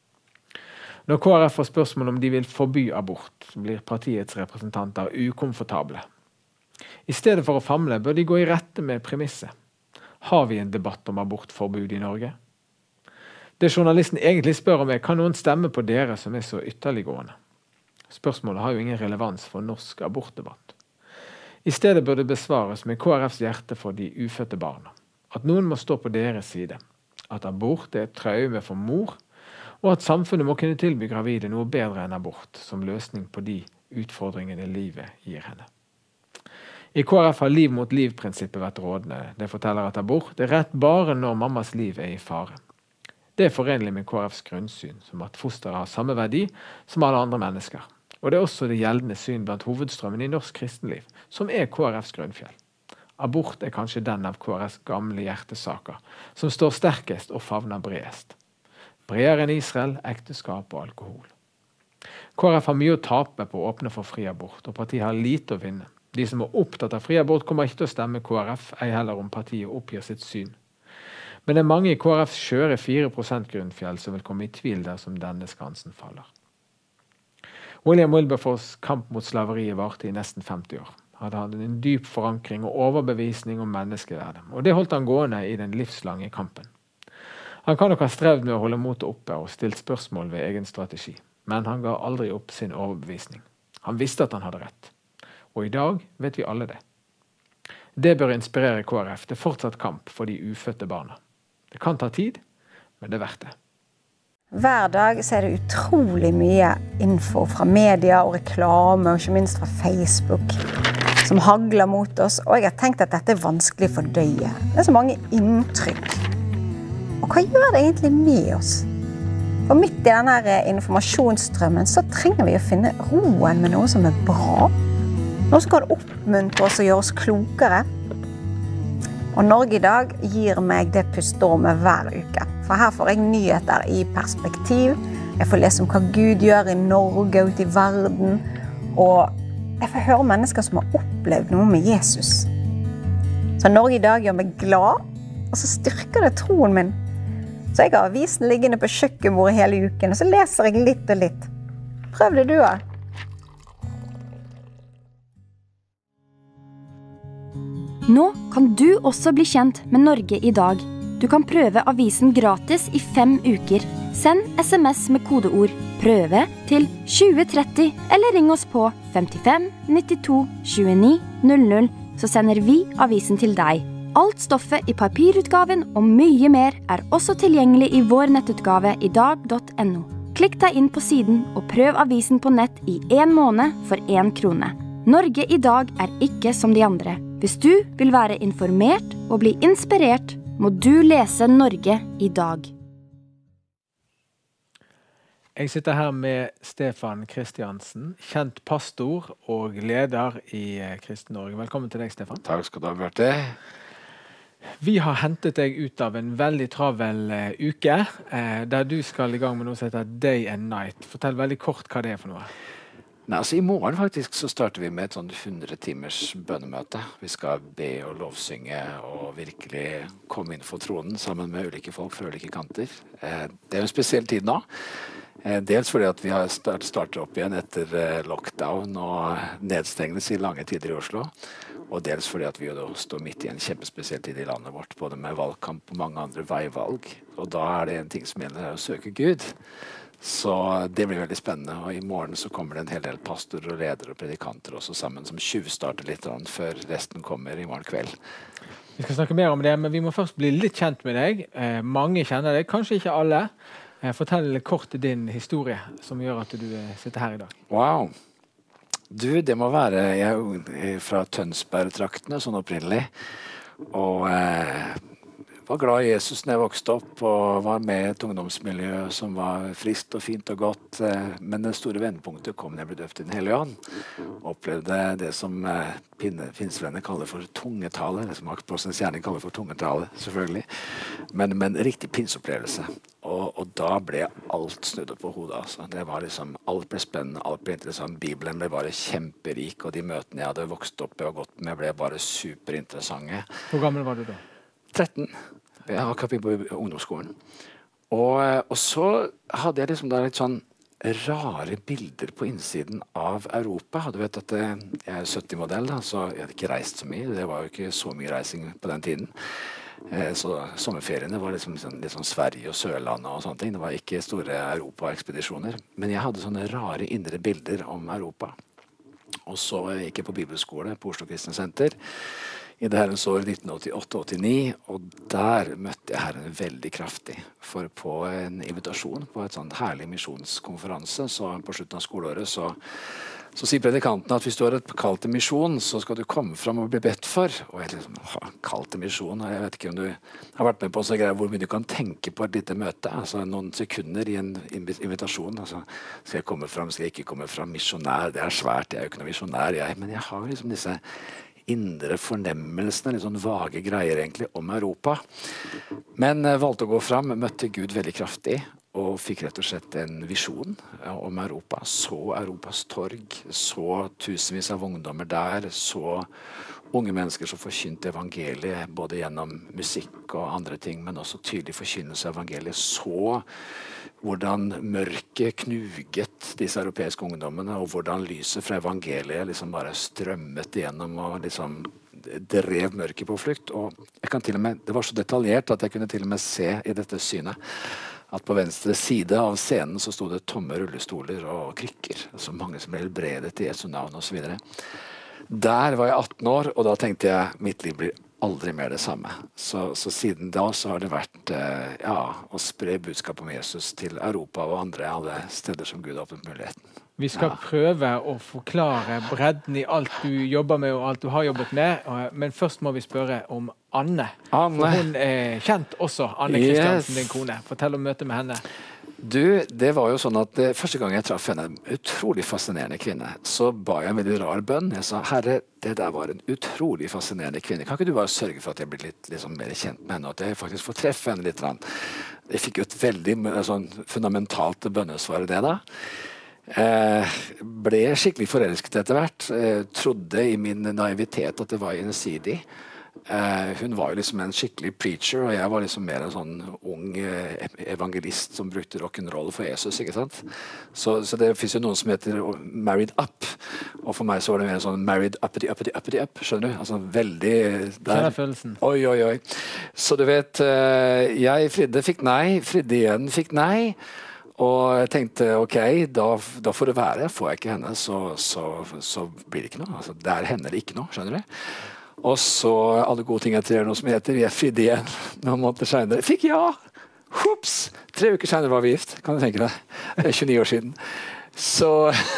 Når KrF får spørsmål om de vil forby abort, blir partiets representanter ukomfortable. I stedet for å famle bør de gå i rette med premisset. Har vi en debatt om abortforbud i Norge? Det journalisten egentlig spør om kan noen stemme på dere som så ytterliggående? Spørsmålet har jo ingen relevans for norsk abortdebatt. I stedet bør det besvares med KrFs hjerte for de ufødte barna. At noen må stå på deres side. At abort et traume for mor, og at samfunnet må kunne tilby gravide noe bedre enn abort, som løsning på de utfordringene livet gir henne. I KrF har liv mot liv-prinsippet vært rådende. Det forteller at abort rett bare når mammas liv i fare. Det forenlig med KrFs grunnsyn, som at fosteret har samme verdi som alle andre mennesker. Og det også det gjeldende syn blant hovedstrømmen i norsk kristenliv, som KrFs grunnfjell. Abort kanskje den av KrFs gamle hjertesaker, som står sterkest og favner bredest. Bredere enn Israel, ekteskap og alkohol. KrF har mye å tape på å åpne for fri abort, og partiet har lite å vinne. De som opptatt av fri abort kommer ikke til å stemme KrF, ei heller om partiet oppgir sitt syn. Men det mange i KrFs skjøre 4% grunnfjell som vil komme i tvil dersom denne skansen faller. William Wilberforce kamp mot slaveriet varte i nesten 50 år. Han hadde en dyp forankring og overbevisning om menneskeverdet, og det holdt han gående i den livslange kampen. Han kan nok ha strevd med å holde motet oppe og stilt spørsmål ved egen strategi, men han ga aldri opp sin overbevisning. Han visste at han hadde rett. Og i dag vet vi alle det. Det bør inspirere KrF til fortsatt kamp for de ufødte barna. Det kan ta tid, men det verdt det. Hver dag så det utrolig mye info fra media og reklame, og ikke minst fra Facebook, som hagler mot oss. Og jeg har tenkt at dette vanskelig å fordøye. Det så mange inntrykk. Og hva gjør det egentlig med oss? For midt i denne informasjonsstrømmen så trenger vi å finne roen med noe som bra. Noe som kan oppmuntre oss og gjøre oss klokere. Og Norge i dag gir meg det pusterommet hver uke. For her får jeg nyheter i perspektiv. Jeg får lese om hva Gud gjør i Norge og ute i verden. Og jeg får høre mennesker som har opplevd noe med Jesus. Så Norge i dag gjør meg glad, og så styrker det troen min. Så jeg har avisen liggende på kjøkkenbordet hele uken, og så leser jeg litt og litt. Prøv det du da. Nå kan du også bli kjent med Norge i dag. Du kan prøve avisen gratis i 5 uker. Send SMS med kodeord PRØVE til 2030, eller ring oss på 55 92 29 00, så sender vi avisen til deg. Alt stoffet i papirutgaven og mye mer også tilgjengelig i vår nettutgave i dag.no. Klikk deg inn på siden og prøv avisen på nett i 1 måned for 1 krone. Norge i dag ikke som de andre. Hvis du vil være informert og bli inspirert, må du lese Norge i dag. Jeg sitter her med Stefan Kristiansen, kjent pastor og leder i Kristen Norge. Velkommen til deg, Stefan. Takk skal du ha, Bjarte. Vi har hentet deg ut av en veldig travel uke, der du skal i gang med noe som heter Day and Night. Fortell veldig kort hva det for noe. Nei, altså I morgen faktisk så starter vi med et sånn 100 timers bønnemøte. Vi skal be og lovsynge og virkelig komme inn for tronen sammen med ulike folk fra ulike kanter. Det en spesiell tid nå. Dels fordi at vi har startet opp igjen etter lockdown og nedstengelse i lange tider i Oslo. Og dels fordi at vi jo da står midt i en kjempespesiell tid i landet vårt, både med valgkamp og mange andre veivalg. Og da det en ting som gjelder å søke Gud. Så det blir veldig spennende, og i morgen så kommer det en hel del pastorer og ledere og predikanter også sammen som tjuvstarter litt før resten kommer i morgen kveld. Vi skal snakke mer om det, men vi må først bli litt kjent med deg. Mange kjenner deg, kanskje ikke alle. Fortell litt kort din historie som gjør at du sitter her i dag. Wow! Du, det må være, jeg fra Tønsberg-traktene sånn opprinnelig, og var glad i Jesus når jeg vokste opp og var med i et ungdomsmiljø som var friskt og fint og godt. Men det store vendepunktet kom når jeg ble døpt i Den hellige ånd. Opplevde det som pinsevenner kaller for tungetale, det som Akselsens gjerne kaller for tungetale, selvfølgelig. Men riktig pinseopplevelse. Og da ble alt snudd opp på hodet. Altså. Det var alt ble spennende, alt ble interessant. Bibelen ble bare kjemperik, og de møtene jeg hadde vokst opp og gått med ble bare superinteressante. Hvor gammel var du da? 13. Jeg var akkurat på ungdomsskolen. Og så hadde jeg da litt sånn rare bilder på innsiden av Europa. Du vet at jeg 70-modell, så jeg hadde ikke reist så mye. Det var jo ikke så mye reising på den tiden. Så sommerferiene var liksom litt sånn Sverige og Sørlandet og sånne ting. Det var ikke store Europa-ekspedisjoner. Men jeg hadde sånne rare indre bilder om Europa. Og så gikk jeg på bibelskole på Oslo Kristne Senter i det herrens år 1988-89, og der møtte jeg Herren veldig kraftig. For på en invitasjon på et sånt herlig misjonskonferanse, så på slutten av skoleåret, så sier predikanten at hvis du har et kall til misjon, så skal du komme fram og bli bedt for. Og jeg liksom, kall til misjon, jeg vet ikke om du har vært med på så greier hvor mye du kan tenke på et lite møte, altså noen sekunder i en invitasjon. Altså, skal jeg komme fram, skal jeg ikke komme fram, misjonær, det er svært, jeg er jo ikke noe misjonær, men jeg har liksom disse indre fornemmelsene, litt sånn vage greier egentlig om Europa. Men valgte å gå fram, møtte Gud veldig kraftig, og fikk rett og slett en visjon om Europa. Så Europas torg, så tusenvis av ungdommer der, så unge mennesker som forkynte evangeliet, både gjennom musikk og andre ting, men også tydelig forkynnelse av evangeliet. Så hvordan mørket knuget disse europeiske ungdommene, og hvordan lyset fra evangeliet liksom bare strømmet igjennom og liksom drev mørket på flukt. Og jeg kan til og med, det var så detaljert at jeg kunne til og med se i dette synet at på venstre side av scenen så stod det tomme rullestoler og krykker. Altså mange som ble helbredet i Jesu navn og så videre. Der var jeg 18 år, og da tenkte jeg mitt liv blir aldri mer det samme. Så siden da så har det vært å spre budskap om Jesus til Europa og alle steder som Gud har åpnet muligheten. Vi skal prøve å forklare bredden i alt du jobber med og alt du har jobbet med, men først må vi spørre om Anne. For hun er kjent også, Anne Kristiansen, din kone. Fortell om møtet med henne. Du, det var jo sånn at første gang jeg traff henne, en utrolig fascinerende kvinne, så ba jeg en veldig rar bønn. Jeg sa, Herre, det der var en utrolig fascinerende kvinne. Kan ikke du bare sørge for at jeg blir litt liksom, mer kjent med henne, og at jeg faktisk får treffe henne litt? Jeg fikk jo et veldig sånn, fundamentalt bønnesvar i det da. Ble skikkelig forelsket etter hvert. Trodde i min naivitet at det var gjensidig. Hun var jo liksom en skikkelig preacher, og jeg var liksom mer en sånn ung evangelist som brukte rock'n'roll for Jesus, ikke sant? Så det finnes jo noen som heter married up, og for meg så var det mer sånn married uppity, skjønner du? Altså veldig der. Følelsen. Oi. Så du vet, jeg fridde, fikk nei, fridde igjen, fikk nei. Og jeg tenkte, ok, da får det være. Får jeg ikke henne, så blir det ikke noe. Altså, det er henne eller ikke noe, skjønner du? Og så alle gode ting etter noe som heter, jeg fridde igjen noen måneder senere. Fikk ja! Hops! 3 uker senere var vi gift, kan du tenke deg. Det er 29 år siden. Så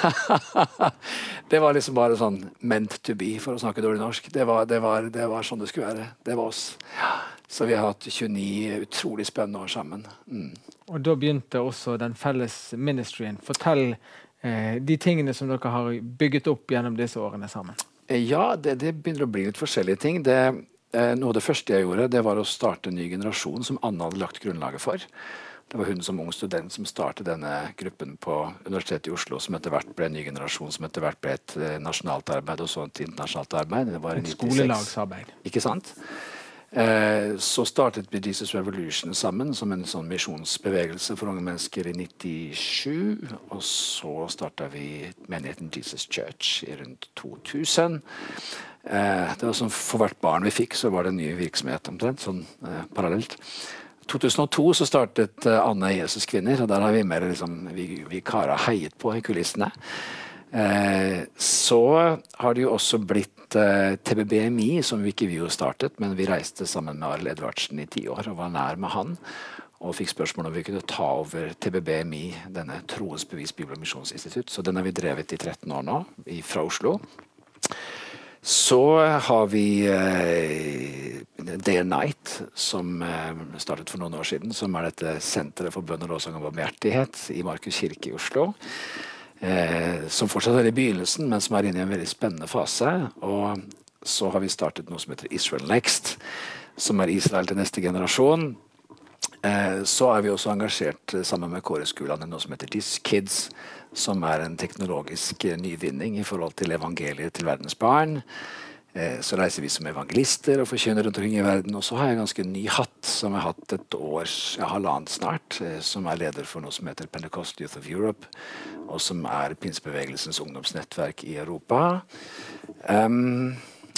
det var liksom bare sånn meant to be, for å snakke dårlig norsk. Det var sånn det skulle være. Det var oss. Så vi har hatt 29 utrolig spennende år sammen. Og da begynte også den felles ministerien. Fortell de tingene som dere har bygget opp gjennom disse årene sammen. Ja, det begynner å bli litt forskjellige ting. Noe av det første jeg gjorde, det var å starte en ny generasjon som Anna hadde lagt grunnlaget for. Det var hun som ung student som startet denne gruppen på Universitetet i Oslo, som etter hvert ble en ny generasjon, som etter hvert ble et nasjonalt arbeid og så et internasjonalt arbeid. Det var et skolelagsarbeid. Ikke sant? Så startet vi Jesus Revolution sammen som en sånn misjonsbevegelse for unge mennesker i 97, og så startet vi menigheten Jesus Church i rundt 2000. Det var sånn, for hvert barn vi fikk så var det en ny virksomhet omtrent, sånn parallelt. 2002 så startet Anne Jesus Kvinner, og der har vi mer liksom, vi karer heiet på i kulissene. Så har det jo også blitt TBBMI, som vi ikke startet, men vi reiste sammen med Arild Edvardsen i 10 år og var nær med han, og fikk spørsmål om vi kunne ta over TBBMI, denne Troens Bevis Bibel- og Misjonsinstitutt. Så den har vi drevet i 13 år nå, fra Oslo. Så har vi Day and Night, som startet for noen år siden, som er dette senteret for bønn og lovsang og barmhjertighet i Markus kirke i Oslo. Som fortsatt er i begynnelsen, men som er inne i en veldig spennende fase. Og så har vi startet noe som heter Israel Next, som er Israel til neste generasjon. Så er vi også engasjert sammen med Kåreskolene noe som heter These Kids, som er en teknologisk nyvinning i forhold til evangeliet til verdens barn. Så reiser vi som evangelister og forkynner rundt omkring i verden. Og så har jeg ganske ny hatt, som jeg har hatt et års, halvannet snart, som er leder for noe som heter Pentecost Youth of Europe, og som er pinsebevegelsens ungdomsnettverk i Europa.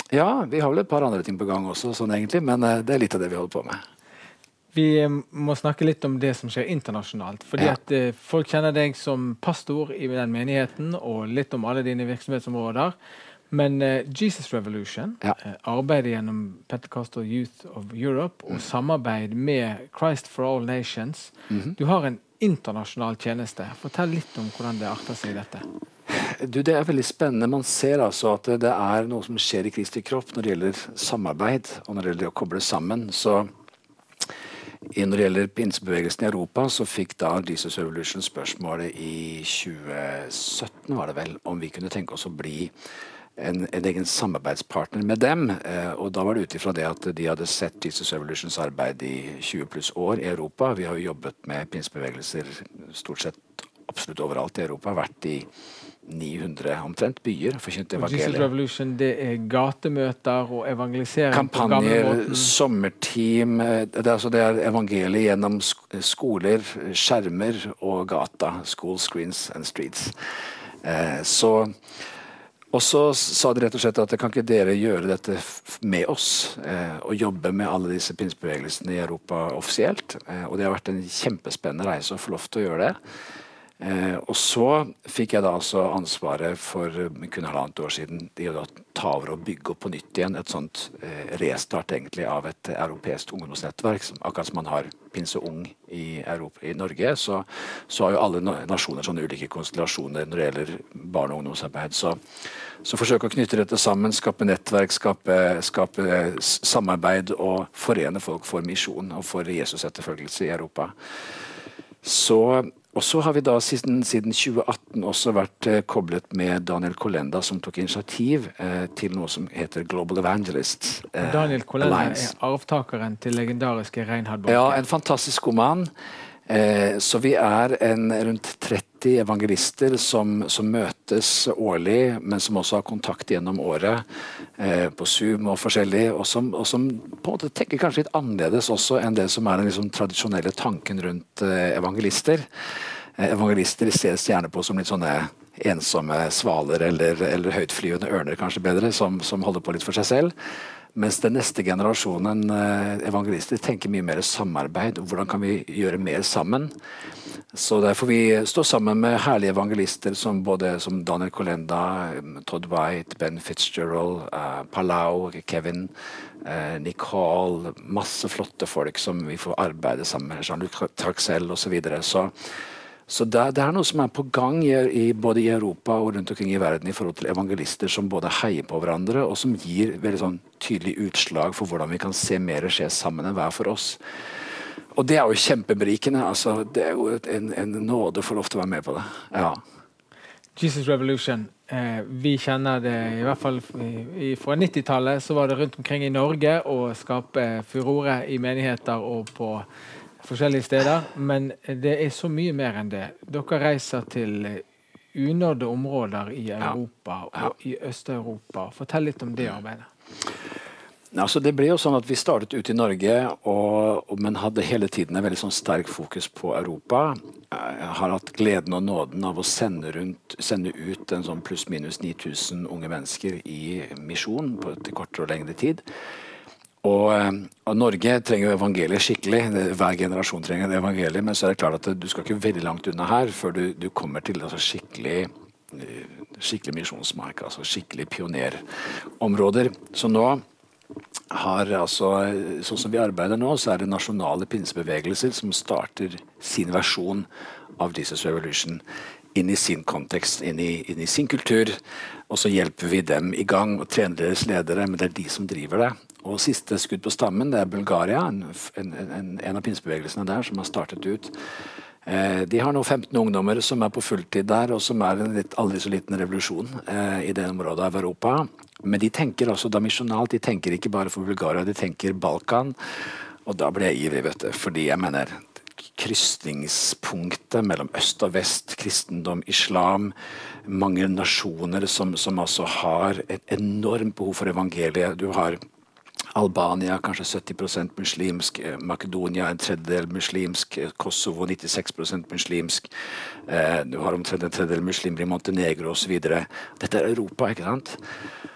Ja, vi har vel et par andre ting på gang også, sånn egentlig, men det litt av det vi holder på med. Vi må snakke litt om det som skjer internasjonalt, fordi at folk kjenner deg som pastor i den menigheten, og litt om alle dine virksomhetsområder. Men Jesus Revolution, arbeidet gjennom Pentecostal Youth of Europe, og samarbeid med Christ for All Nations. Du har en internasjonal tjeneste. Fortell litt om hvordan det arter seg i dette. Det veldig spennende. Man ser altså at det noe som skjer i Kristi kropp når det gjelder samarbeid, og når det gjelder å koble sammen. Så når det gjelder pinsebevegelsen i Europa, så fikk da Jesus Revolution spørsmålet i 2017, var det vel, om vi kunne tenke oss å bli en egen samarbeidspartner med dem. Og da var det utifra det at de hadde sett Jesus Revolutions arbeid i 20 pluss år i Europa. Vi har jo jobbet med pinsebevegelser stort sett absolutt overalt i Europa, vært i 900 omtrent byer, forkynt evangeliet. Jesus Revolution, det gatemøter og evangelisering. Kampanjer, sommerteam, det evangeliet gjennom skoler, skjermer og gata, school, screens and streets. Og så sa de rett og slett at kan ikke dere gjøre dette med oss, og jobbe med alle disse pinsebevegelsene i Europa offisielt. Og det har vært en kjempespennende reise å få lov til å gjøre det. Og så fikk jeg da altså ansvaret for kun 1,5 år siden de å ta over og bygge opp på nytt igjen et sånt restart egentlig av et europeisk ungdomsnettverk, akkurat som man har Pinse Ung i Norge, så har jo alle nasjoner sånne ulike konstellasjoner når det gjelder barn- og ungdomsarbeid. Så forsøke å knytte dette sammen, skape nettverk, skape samarbeid og forene folk for misjon og for Jesus etterfølgelse i Europa. Og så har vi da siden 2018 også vært koblet med Daniel Kolenda, som tok initiativ til noe som heter Global Evangelists. Daniel Kolenda arvtakeren til legendariske Reinhard Bonnke. Ja, en fantastisk god mann. Så vi rundt 30 evangelister som møtes årlig, men som også har kontakt gjennom året på Zoom og forskjellig, og som på en måte tenker kanskje litt annerledes også enn det som den liksom tradisjonelle tanken rundt evangelister. Evangelister ses gjerne på som litt sånne ensomme svaler eller høytflyvende ørner, kanskje bedre, som holder på litt for seg selv. Mens den neste generasjonen evangelister tenker mye mer samarbeid, og hvordan kan vi gjøre mer sammen. Så derfor vi står sammen med herlige evangelister som Daniel Kolenda, Todd White, Ben Fitzgerald, Palau, Kevin, Nick Hall, masse flotte folk som vi får arbeide sammen med, Jean-Luc Traxel og så videre. Så det noe som på gang både i Europa og rundt omkring i verden i forhold til evangelister som både heier på hverandre og som gir veldig sånn tydelig utslag for hvordan vi kan se mer skje sammen enn hver for oss. Og det jo kjempeberikende. Altså, det jo en nåde å få lov til å være med på det. Ja. Jesus Revolution, vi kjenner det i hvert fall fra 90-tallet, så var det rundt omkring i Norge å skape furore i menigheter og på forskjellige steder, men det så mye mer enn det. Dere reiser til unådde områder i Europa og i Øst-Europa. Fortell litt om det arbeidet. Altså, det ble jo sånn at vi startet ut i Norge, men hadde hele tiden en veldig sånn sterk fokus på Europa. Jeg har hatt gleden og nåden av å sende ut en sånn pluss minus 9000 unge mennesker i misjon til kortere og lengre tid. Og Norge trenger jo evangeliet skikkelig. Hver generasjon trenger evangeliet, men så det klart at du skal ikke veldig langt unna her før du kommer til altså, skikkelig misjonsmark, altså skikkelig pionerområder. Så nå har altså, sånn som vi arbeider nå, så det nasjonale pinsebevegelser som starter sin versjon av Jesus Revolution inn i sin kontekst, inn i sin kultur, og så hjelper vi dem i gang og trener deres ledere, men det de som driver det. Og siste skudd på stammen, det Bulgaria, en av pinsebevegelsene der som har startet ut. De har nå 15 ungdommer som på fulltid der, og som en aldri så liten revolusjon i det området av Europa. Men de tenker altså da misjonalt, de tenker ikke bare for Bulgaria, de tenker Balkan, og da blir jeg ivrig, vet du, fordi jeg mener krysningspunktet mellom øst og vest, kristendom, islam, mange nasjoner som altså har et enormt behov for evangeliet. Du har Albania, kanskje 70% muslimsk, Makedonia en tredjedel muslimsk, Kosovo 96% muslimsk, du har omtrent en tredjedel muslimer i Montenegro og så videre. Dette Europa, ikke sant?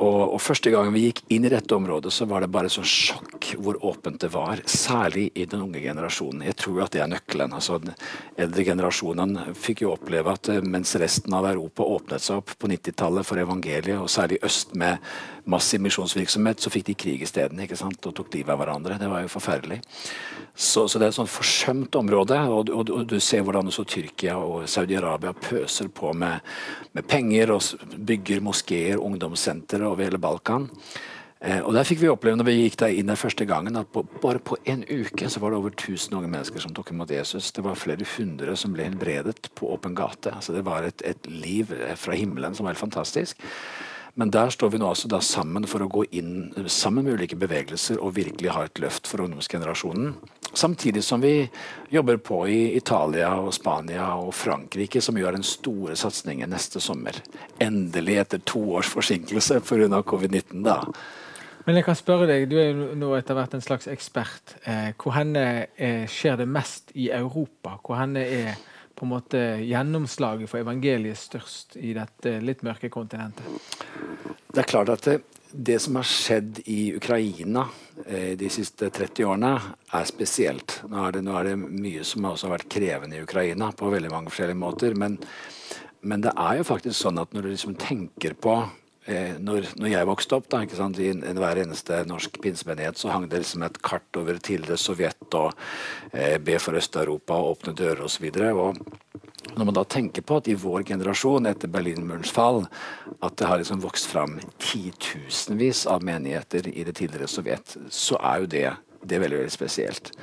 Og første gangen vi gikk inn i dette området, så var det bare sånn sjokk hvor åpent det var, særlig i den unge generasjonen. Jeg tror at det nøkkelen. Altså, den eldre generasjonen fikk jo oppleve at mens resten av Europa åpnet seg opp på 90-tallet for evangeliet, og særlig øst med massiv misjonsvirksomhet, så fikk de krig i stedene, ikke sant, og tok livet av hverandre. Det var jo forferdelig. Så det er et sånn forsømt område, og du ser hvordan også Tyrkia og Saudi-Arabia pøser på med penger og bygger moskéer, ungdomssenter over hele Balkan. Og der fikk vi oppleve når vi gikk der inn der første gangen at bare på en uke så var det over 1000 unge mennesker som tok imot Jesus. Det var flere hundre som ble helbredet på åpen gate. Altså det var et liv fra himmelen som var helt fantastisk. Men der står vi nå altså da sammen for å gå inn sammen med ulike bevegelser og virkelig ha et løft for ungdomsgenerasjonen. Samtidig som vi jobber på i Italia og Spania og Frankrike, som gjør den store satsningen neste sommer. Endelig etter 2 års forsinkelse på grunn av covid-19 da. Men jeg kan spørre deg, du er jo nå etter hvert en slags ekspert. Hvor henne skjer det mest i Europa? Hvor henne på en måte gjennomslaget for evangeliet størst i dette litt mørke kontinentet? Det er klart at det som har skjedd i Ukraina de siste 30 årene er spesielt. Nå er det mye som også har vært krevende i Ukraina på veldig mange forskjellige måter, men det er jo faktisk sånn at når du liksom tenker på når jeg vokste opp da, ikke sant, i hver eneste norsk pinsemenighet, så hang det liksom et kart over tidligere Sovjet og be for Øst-Europa og åpne dører og så videre. Og når man da tenker på at i vår generasjon etter Berlinmurens fall, at det har liksom vokst fram 10 000-vis av menigheter i det tidligere Sovjet, så er jo det veldig, veldig spesielt.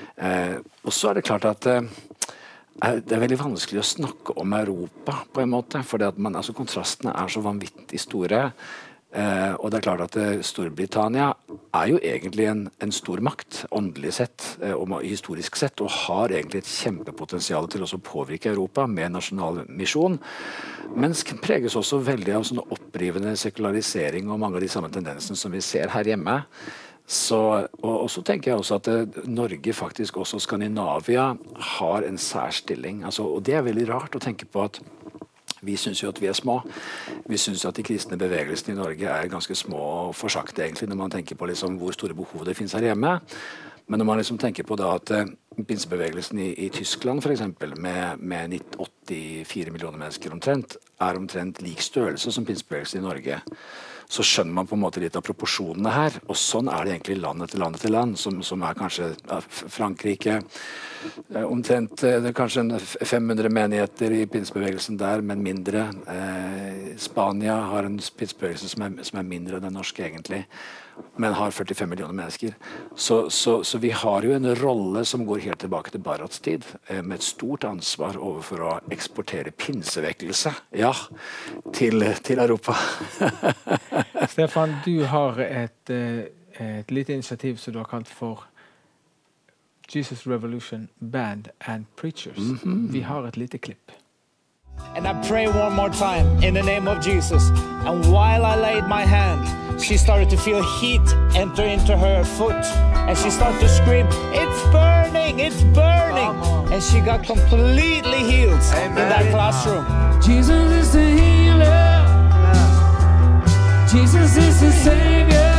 Og så er det klart at det er veldig vanskelig å snakke om Europa på en måte, for kontrastene er så vanvittig store. Og det er klart at Storbritannia er jo egentlig en stor makt, åndelig sett og historisk sett, og har egentlig et kjempepotensial til å påvirke Europa med nasjonal misjon, men preges også veldig av sånne opprivende sekularisering og mange av de samme tendensene som vi ser her hjemme. Og så tenker jeg også at Norge, faktisk også Skandinavia, har en særstilling. Og det er veldig rart å tenke på at vi synes jo at vi er små. Vi synes at de kristne bevegelsene i Norge er ganske små og forsakte egentlig, når man tenker på liksom hvor store behov det finnes her hjemme. Men når man liksom tenker på da at pinsebevegelsen i Tyskland for eksempel, med 84 millioner mennesker omtrent, er omtrent lik størrelse som pinsebevegelsen i Norge, så skjønner man på en måte litt av proporsjonene her. Og sånn er det egentlig land etter land etter land, som er kanskje Frankrike, omtrent det er kanskje 500 menigheter i pinsebevegelsen der, men mindre. Spania har en pinsebevegelse som er mindre enn den norske egentlig, men har 45 millioner mennesker. Så vi har jo en rolle som går helt tilbake til Barats tid, med et stort ansvar overfor å eksportere pinsevekkelse, til Europa. Stefan, du har et lite initiativ som du har kalt for Jesus Revolution Band and Preachers. Vi har et lite klipp. And I pray one more time in the name of Jesus. And while I laid my hand, she started to feel heat enter into her foot. And she started to scream, "It's burning, it's burning." And she got completely healed in that classroom. Jesus is the healer. Jesus is the Savior.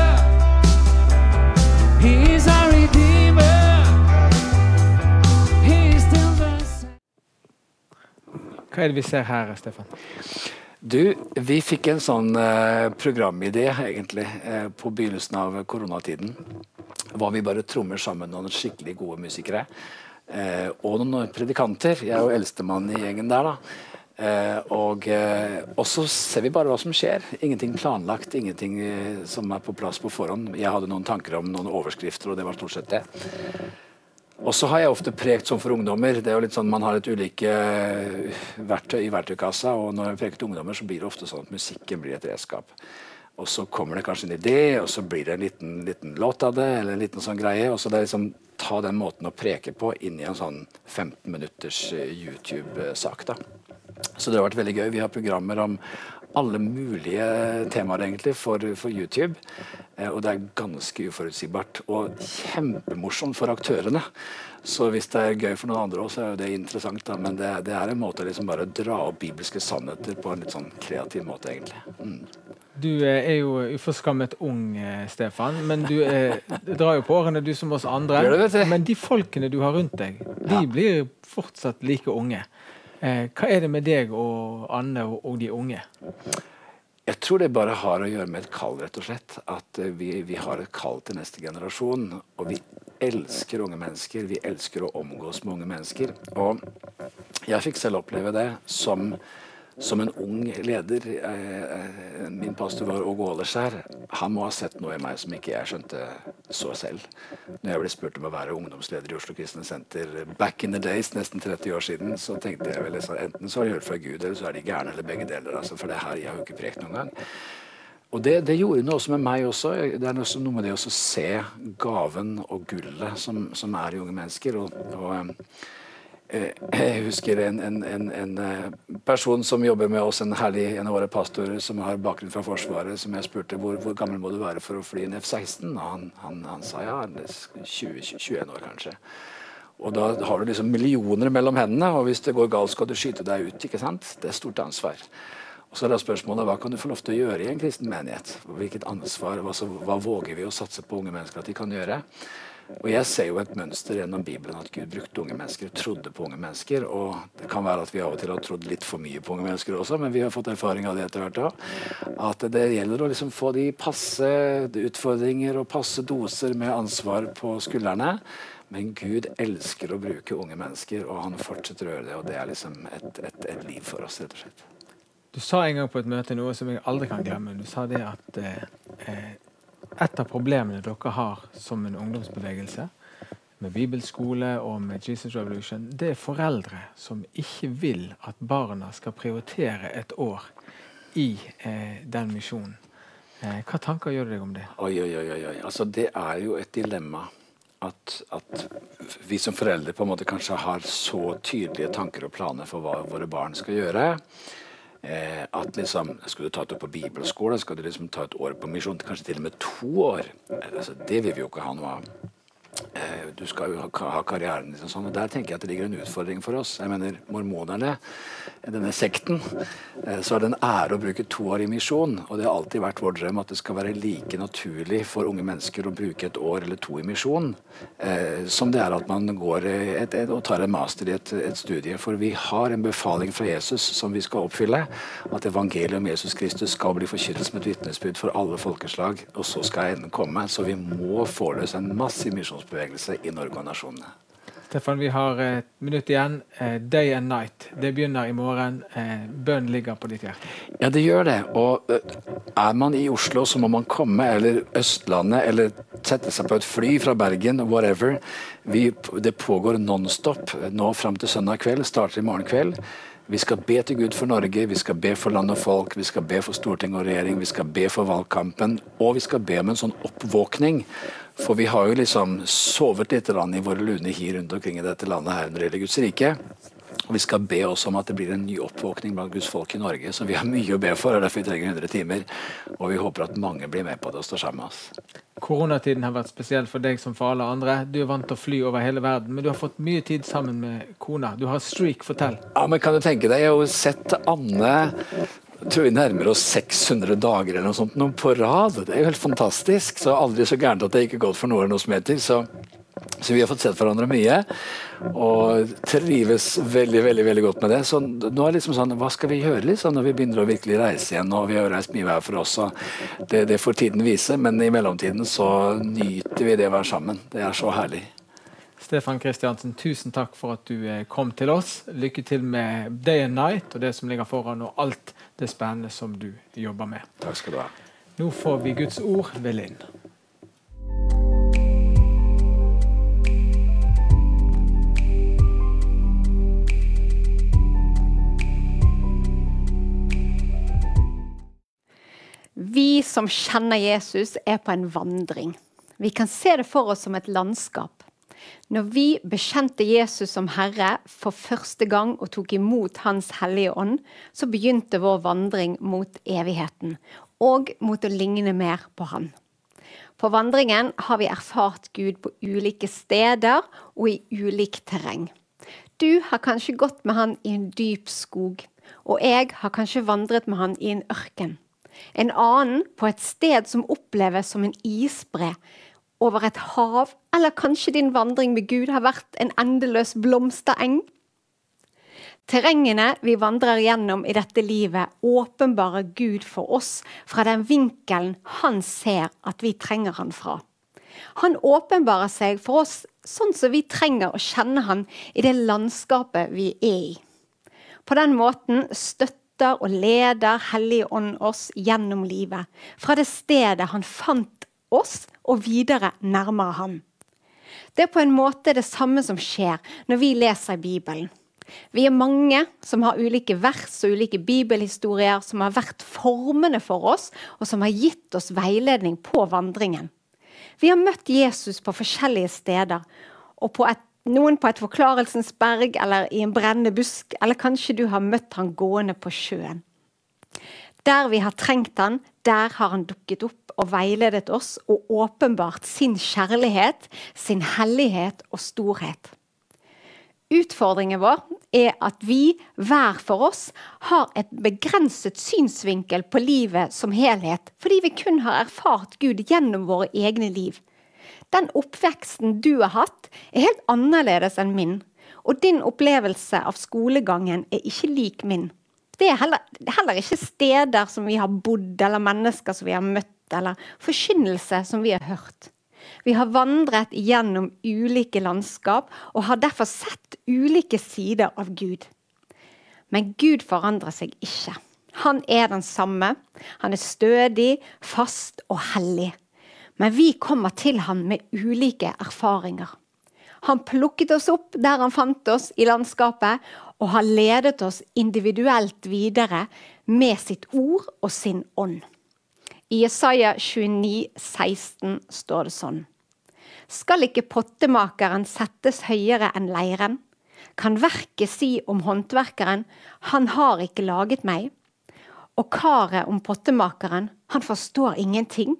He is our Redeemer. He is still the same. Hva er det vi ser her, Stefan? Vi fikk en sånn programidé egentlig på begynnelsen av koronatiden. Var vi bare trommer sammen noen skikkelig gode musikere. Og noen predikanter. Jeg er jo eldstemann i gjengen der da. Og så ser vi bare hva som skjer. Ingenting planlagt, ingenting som er på plass på forhånd. Jeg hadde noen tanker om noen overskrifter, og det var stort sett det. Og så har jeg ofte prekt som for ungdommer. Det er jo litt sånn, man har et ulike verktøy i verktøykassa, og når jeg preker til ungdommer så blir det ofte sånn at musikken blir et redskap. Og så kommer det kanskje en idé, og så blir det en liten låt av det, eller en liten sånn greie, og så det er liksom ta den måten å preke på inn i en sånn 15 minutters YouTube-sak da. Så det har vært veldig gøy. Vi har programmer om alle mulige temaer egentlig for YouTube, og det er ganske uforutsigbart og kjempemorsomt for aktørene. Så hvis det er gøy for noen andre også, så er jo det interessant da, men det er en måte å liksom bare dra opp bibelske sannheter på en litt sånn kreativ måte egentlig. Du jo uforskammet ung, Stefan, men du drar jo på årene du som oss andre. Men de folkene du har rundt deg, de blir fortsatt like unge. Hva det med deg og Anne og de unge? Jeg tror det bare har å gjøre med et kall, rett og slett. At vi har et kall til neste generasjon, og vi elsker unge mennesker. Vi elsker å omgås med unge mennesker. Og jeg fikk selv oppleve det som en ung leder. Min pastor var Åge Åleskjær. Han må ha sett noe i meg som ikke jeg skjønte så selv. Når jeg ble spurt om å være ungdomsleder i Oslo Kristne Senter back in the days, nesten 30 år siden, så tenkte jeg vel enten så har de hørt fra Gud, eller så de gærne, eller begge deler. Altså, for det her jeg har jo ikke prekt noen gang. Og det gjorde noe også med meg også. Det noe med det å se gaven og gullet som i unge mennesker. Jeg husker en person som jobber med oss, en av våre pastorer som har bakgrunn fra Forsvaret, som jeg spurte hvor gammel må du være for å fly en F-16? Og han sa 21 år kanskje. Og da har du liksom millioner mellom hendene, og hvis det går galt skal du skyte deg ut, ikke sant? Det stort ansvar. Og så spørsmålet, hva kan du få lov til å gjøre i en kristen menighet? Hvilket ansvar, hva våger vi å satse på unge mennesker at de kan gjøre? Og jeg ser jo et mønster gjennom Bibelen at Gud brukte unge mennesker, trodde på unge mennesker, og det kan være at vi av og til har trodd litt for mye på unge mennesker også, men vi har fått erfaring av det etter hvert også, at det gjelder å liksom få de passe utfordringer og passe doser med ansvar på skuldrene, men Gud elsker å bruke unge mennesker, og han fortsetter å gjøre det, og det liksom et liv for oss, rett og slett. Du sa en gang på et møte noe som jeg aldri kan glemme. Du sa det at et av problemene dere har som en ungdomsbevegelse, med bibelskole og med Jesus Revolution, det foreldre som ikke vil at barna skal prioritere et år i den misjonen. Hva tanker gjør du deg om det? Oi. Altså, det jo et dilemma at vi som foreldre på en måte kanskje har så tydelige tanker og planer for hva våre barn skal gjøre. At liksom, skal du ta et år på bibelskole, skal du liksom ta et år på misjon, kanskje til og med 2 år. Altså, det vil vi jo ikke ha noe av. Du skal jo ha karrieren liksom sånn, og der tenker jeg at det ligger en utfordring for oss. Jeg mener, mormonerne, denne sekten, så det en ære å bruke 2 år i misjon, og det har alltid vært vår drøm at det skal være like naturlig for unge mennesker å bruke 1 år eller 2 i misjon, som det at man går og tar en master i et studie, for vi har en befaling fra Jesus som vi skal oppfylle, at evangeliet om Jesus Kristus skal bli forkynnet som et vitnesbyrd for alle folkeslag, og så skal enden komme, så vi må forløse en massiv misjonsbevegelse i Norge og nasjonene. Stefan, vi har 1 minutt igjen. Day and night. Det begynner i morgen. Bønn ligger på ditt hjerte. Ja, det gjør det. Og man i Oslo, så må man komme, eller Østlandet, eller sette seg på et fly fra Bergen, whatever. Det pågår non-stop. Nå frem til søndag kveld, starter i morgen kveld. Vi skal be til Gud for Norge, vi skal be for land og folk, vi skal be for storting og regjering, vi skal be for valgkampen, og vi skal be om en sånn oppvåkning. For vi har jo liksom sovet litt i våre lune hi rundt omkring i dette landet her når det gjelder Guds rike. Og vi skal be også om at det blir en ny oppvåkning blant Guds folk i Norge, så vi har mye å be for, og derfor vi trenger 100 timer. Og vi håper at mange blir med på det og står sammen med oss. Koronatiden har vært spesiell for deg som for alle andre. Du vant til å fly over hele verden, men du har fått mye tid sammen med kona. Du har streak, fortell. Ja, men kan du tenke deg, jeg har jo sett Anne, tror vi nærmer oss 600 dager eller noe sånt, noe på rad. Det jo helt fantastisk, så aldri så gærent at det ikke gått for noe som heter, så vi har fått sett hverandre mye, og trives veldig, veldig, veldig godt med det. Så nå liksom sånn, hva skal vi gjøre liksom, når vi begynner å virkelig reise igjen, og vi har reist mye hver for oss, og det får tiden vise, men i mellomtiden så nyter vi det å være sammen. Det så herlig. Stefan Kristiansen, tusen takk for at du kom til oss. Lykke til med Day and Night, og det som ligger foran, og alt det spennende som du jobber med. Takk skal du ha. Nå får vi Guds ord ved Linn. Vi som kjenner Jesus på en vandring. Vi kan se det for oss som et landskap. Når vi bekjente Jesus som Herre for første gang og tok imot Hans hellige ånd, så begynte vår vandring mot evigheten, og mot å ligne mer på Han. På vandringen har vi erfart Gud på ulike steder og i ulik terreng. Du har kanskje gått med Han i en dyp skog, og jeg har kanskje vandret med Han i en ørken. En annen på et sted som oppleves som en isbre over et hav, eller kanskje din vandring med Gud har vært en endeløs blomstereng. Terrengene vi vandrer gjennom i dette livet åpenbarer Gud for oss fra den vinkelen han ser at vi trenger han fra. Han åpenbarer seg for oss sånn som vi trenger å kjenne han i det landskapet vi er i. På den måten støtter og leder Hellige Ånd oss gjennom livet, fra det stedet han fant oss og videre nærmere ham. Det er på en måte det samme som skjer når vi leser i Bibelen. Vi er mange som har ulike vers og ulike bibelhistorier som har vært formene for oss og som har gitt oss veiledning på vandringen. Vi har møtt Jesus på forskjellige steder, og noen på et forklarelsens berg eller i en brennende busk, eller kanskje du har møtt han gående på sjøen. Der vi har trengt han, der har han dukket opp og veiledet oss og åpenbart sin kjærlighet, sin hellighet og storhet. Utfordringen vår er at vi, hver for oss, har et begrenset synsvinkel på livet som helhet, fordi vi kun har erfart Gud gjennom våre egne liv. Den oppveksten du har hatt er helt annerledes enn min, og din opplevelse av skolegangen er ikke lik min. Det er heller ikke steder som vi har bodd, eller mennesker som vi har møtt, eller forkynnelse som vi har hørt. Vi har vandret gjennom ulike landskap og har derfor sett ulike sider av Gud. Men Gud forandrer seg ikke. Han er den samme. Han er stødig, fast og hellig. Men vi kommer til han med ulike erfaringer. Han plukket oss opp der han fant oss i landskapet, og har ledet oss individuelt videre med sitt ord og sin ånd. I Jesaja 29:16 står det sånn: Skal ikke pottemakeren settes høyere enn leiren? Kan verket si om håndverkeren, han har ikke laget meg? Og karet om pottemakeren, han forstår ingenting.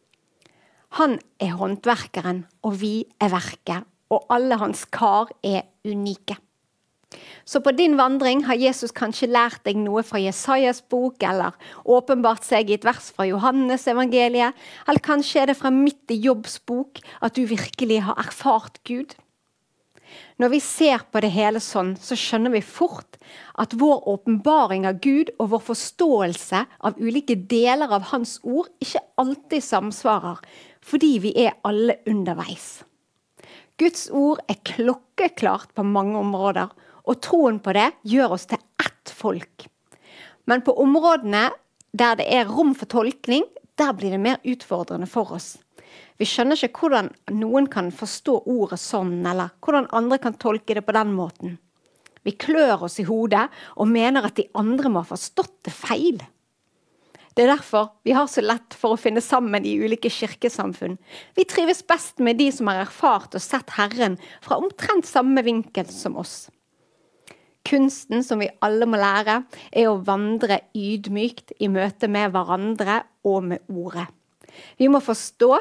Han er håndverkeren, og vi er verket, og alle hans kar er unike. Så på din vandring har Jesus kanskje lært deg noe fra Jesajas bok, eller åpenbart seg i et vers fra Johannes evangeliet, eller kanskje er det fra midt i Jobbs bok at du virkelig har erfart Gud. Når vi ser på det hele sånn, så skjønner vi fort at vår åpenbaring av Gud og vår forståelse av ulike deler av hans ord ikke alltid samsvarer, fordi vi er alle underveis. Guds ord er klokkeklart på mange områder, og troen på det gjør oss til ett folk. Men på områdene der det er rom for tolkning, der blir det mer utfordrende for oss. Vi skjønner ikke hvordan noen kan forstå ordet sånn, eller hvordan andre kan tolke det på den måten. Vi klør oss i hodet og mener at de andre må ha forstått det feil. Det er derfor vi har så lett for å finne sammen i ulike kirkesamfunn. Vi trives best med de som har erfart og sett Herren fra omtrent samme vinkel som oss. Kunsten som vi alle må lære er å vandre ydmykt i møte med hverandre og med ordet. Jeg må forstå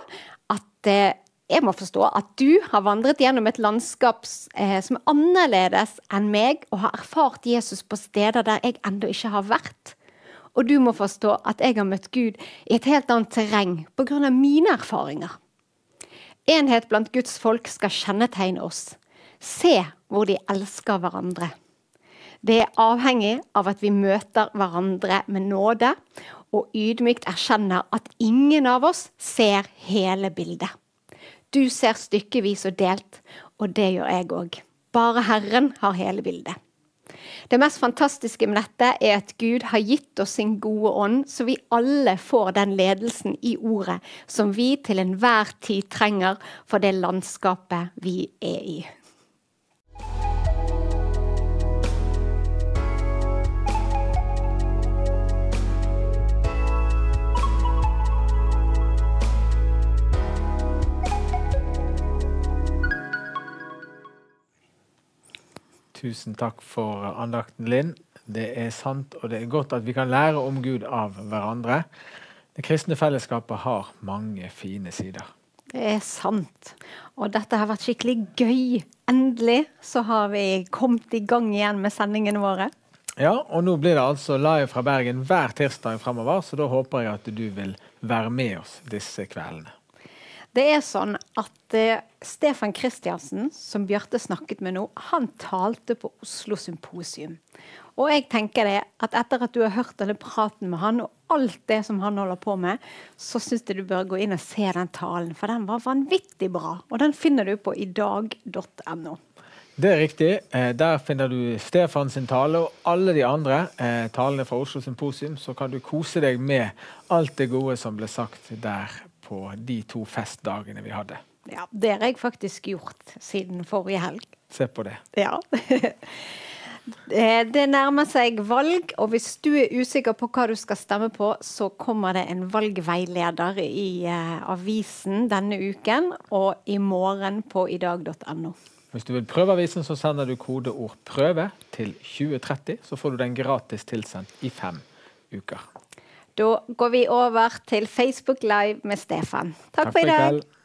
at du har vandret gjennom et landskap som er annerledes enn meg, og har erfart Jesus på steder der jeg enda ikke har vært. Og du må forstå at jeg har møtt Gud i et helt annet terreng på grunn av mine erfaringer. Enhet blant Guds folk skal kjennetegne oss. Se hvor de elsker hverandre. Det er avhengig av at vi møter hverandre med nåde, og ydmykt erkjenner at ingen av oss ser hele bildet. Du ser stykkevis og delt, og det gjør jeg også. Bare Herren har hele bildet. Det mest fantastiske med dette er at Gud har gitt oss sin gode ånd, så vi alle får den ledelsen i ordet som vi til enhver tid trenger for det landskapet vi er i. Tusen takk for andakten, Linn. Det er sant, og det er godt at vi kan lære om Gud av hverandre. Det kristne fellesskapet har mange fine sider. Det er sant. Og dette har vært skikkelig gøy. Endelig så har vi kommet i gang igjen med sendingene våre. Ja, og nå blir det altså live fra Bergen hver tirsdag fremover, så da håper jeg at du vil være med oss disse kveldene. Det sånn at Stefan Kristiansen, som Bjarte snakket med nå, han talte på Oslo Symposium. Og jeg tenker det at etter at du har hørt denne praten med han, og alt det som han holder på med, så synes jeg du bør gå inn og se den talen, for den var vanvittig bra. Og den finner du på idag.no. Det riktig. Der finner du Stefan sin tale og alle de andre talene fra Oslo Symposium, så kan du kose deg med alt det gode som ble sagt der på de 2 festdagene vi hadde. Ja, det har jeg faktisk gjort siden forrige helg. Se på det. Ja. Det nærmer seg valg, og hvis du usikker på hva du skal stemme på, så kommer det en valgveileder i avisen denne uken, og i morgen på idag.no. Hvis du vil prøve avisen, så sender du kodeord prøve til 2030, så får du den gratis tilsendt i 5 uker. Da går vi over til Facebook Live med Stefan. Takk for i dag.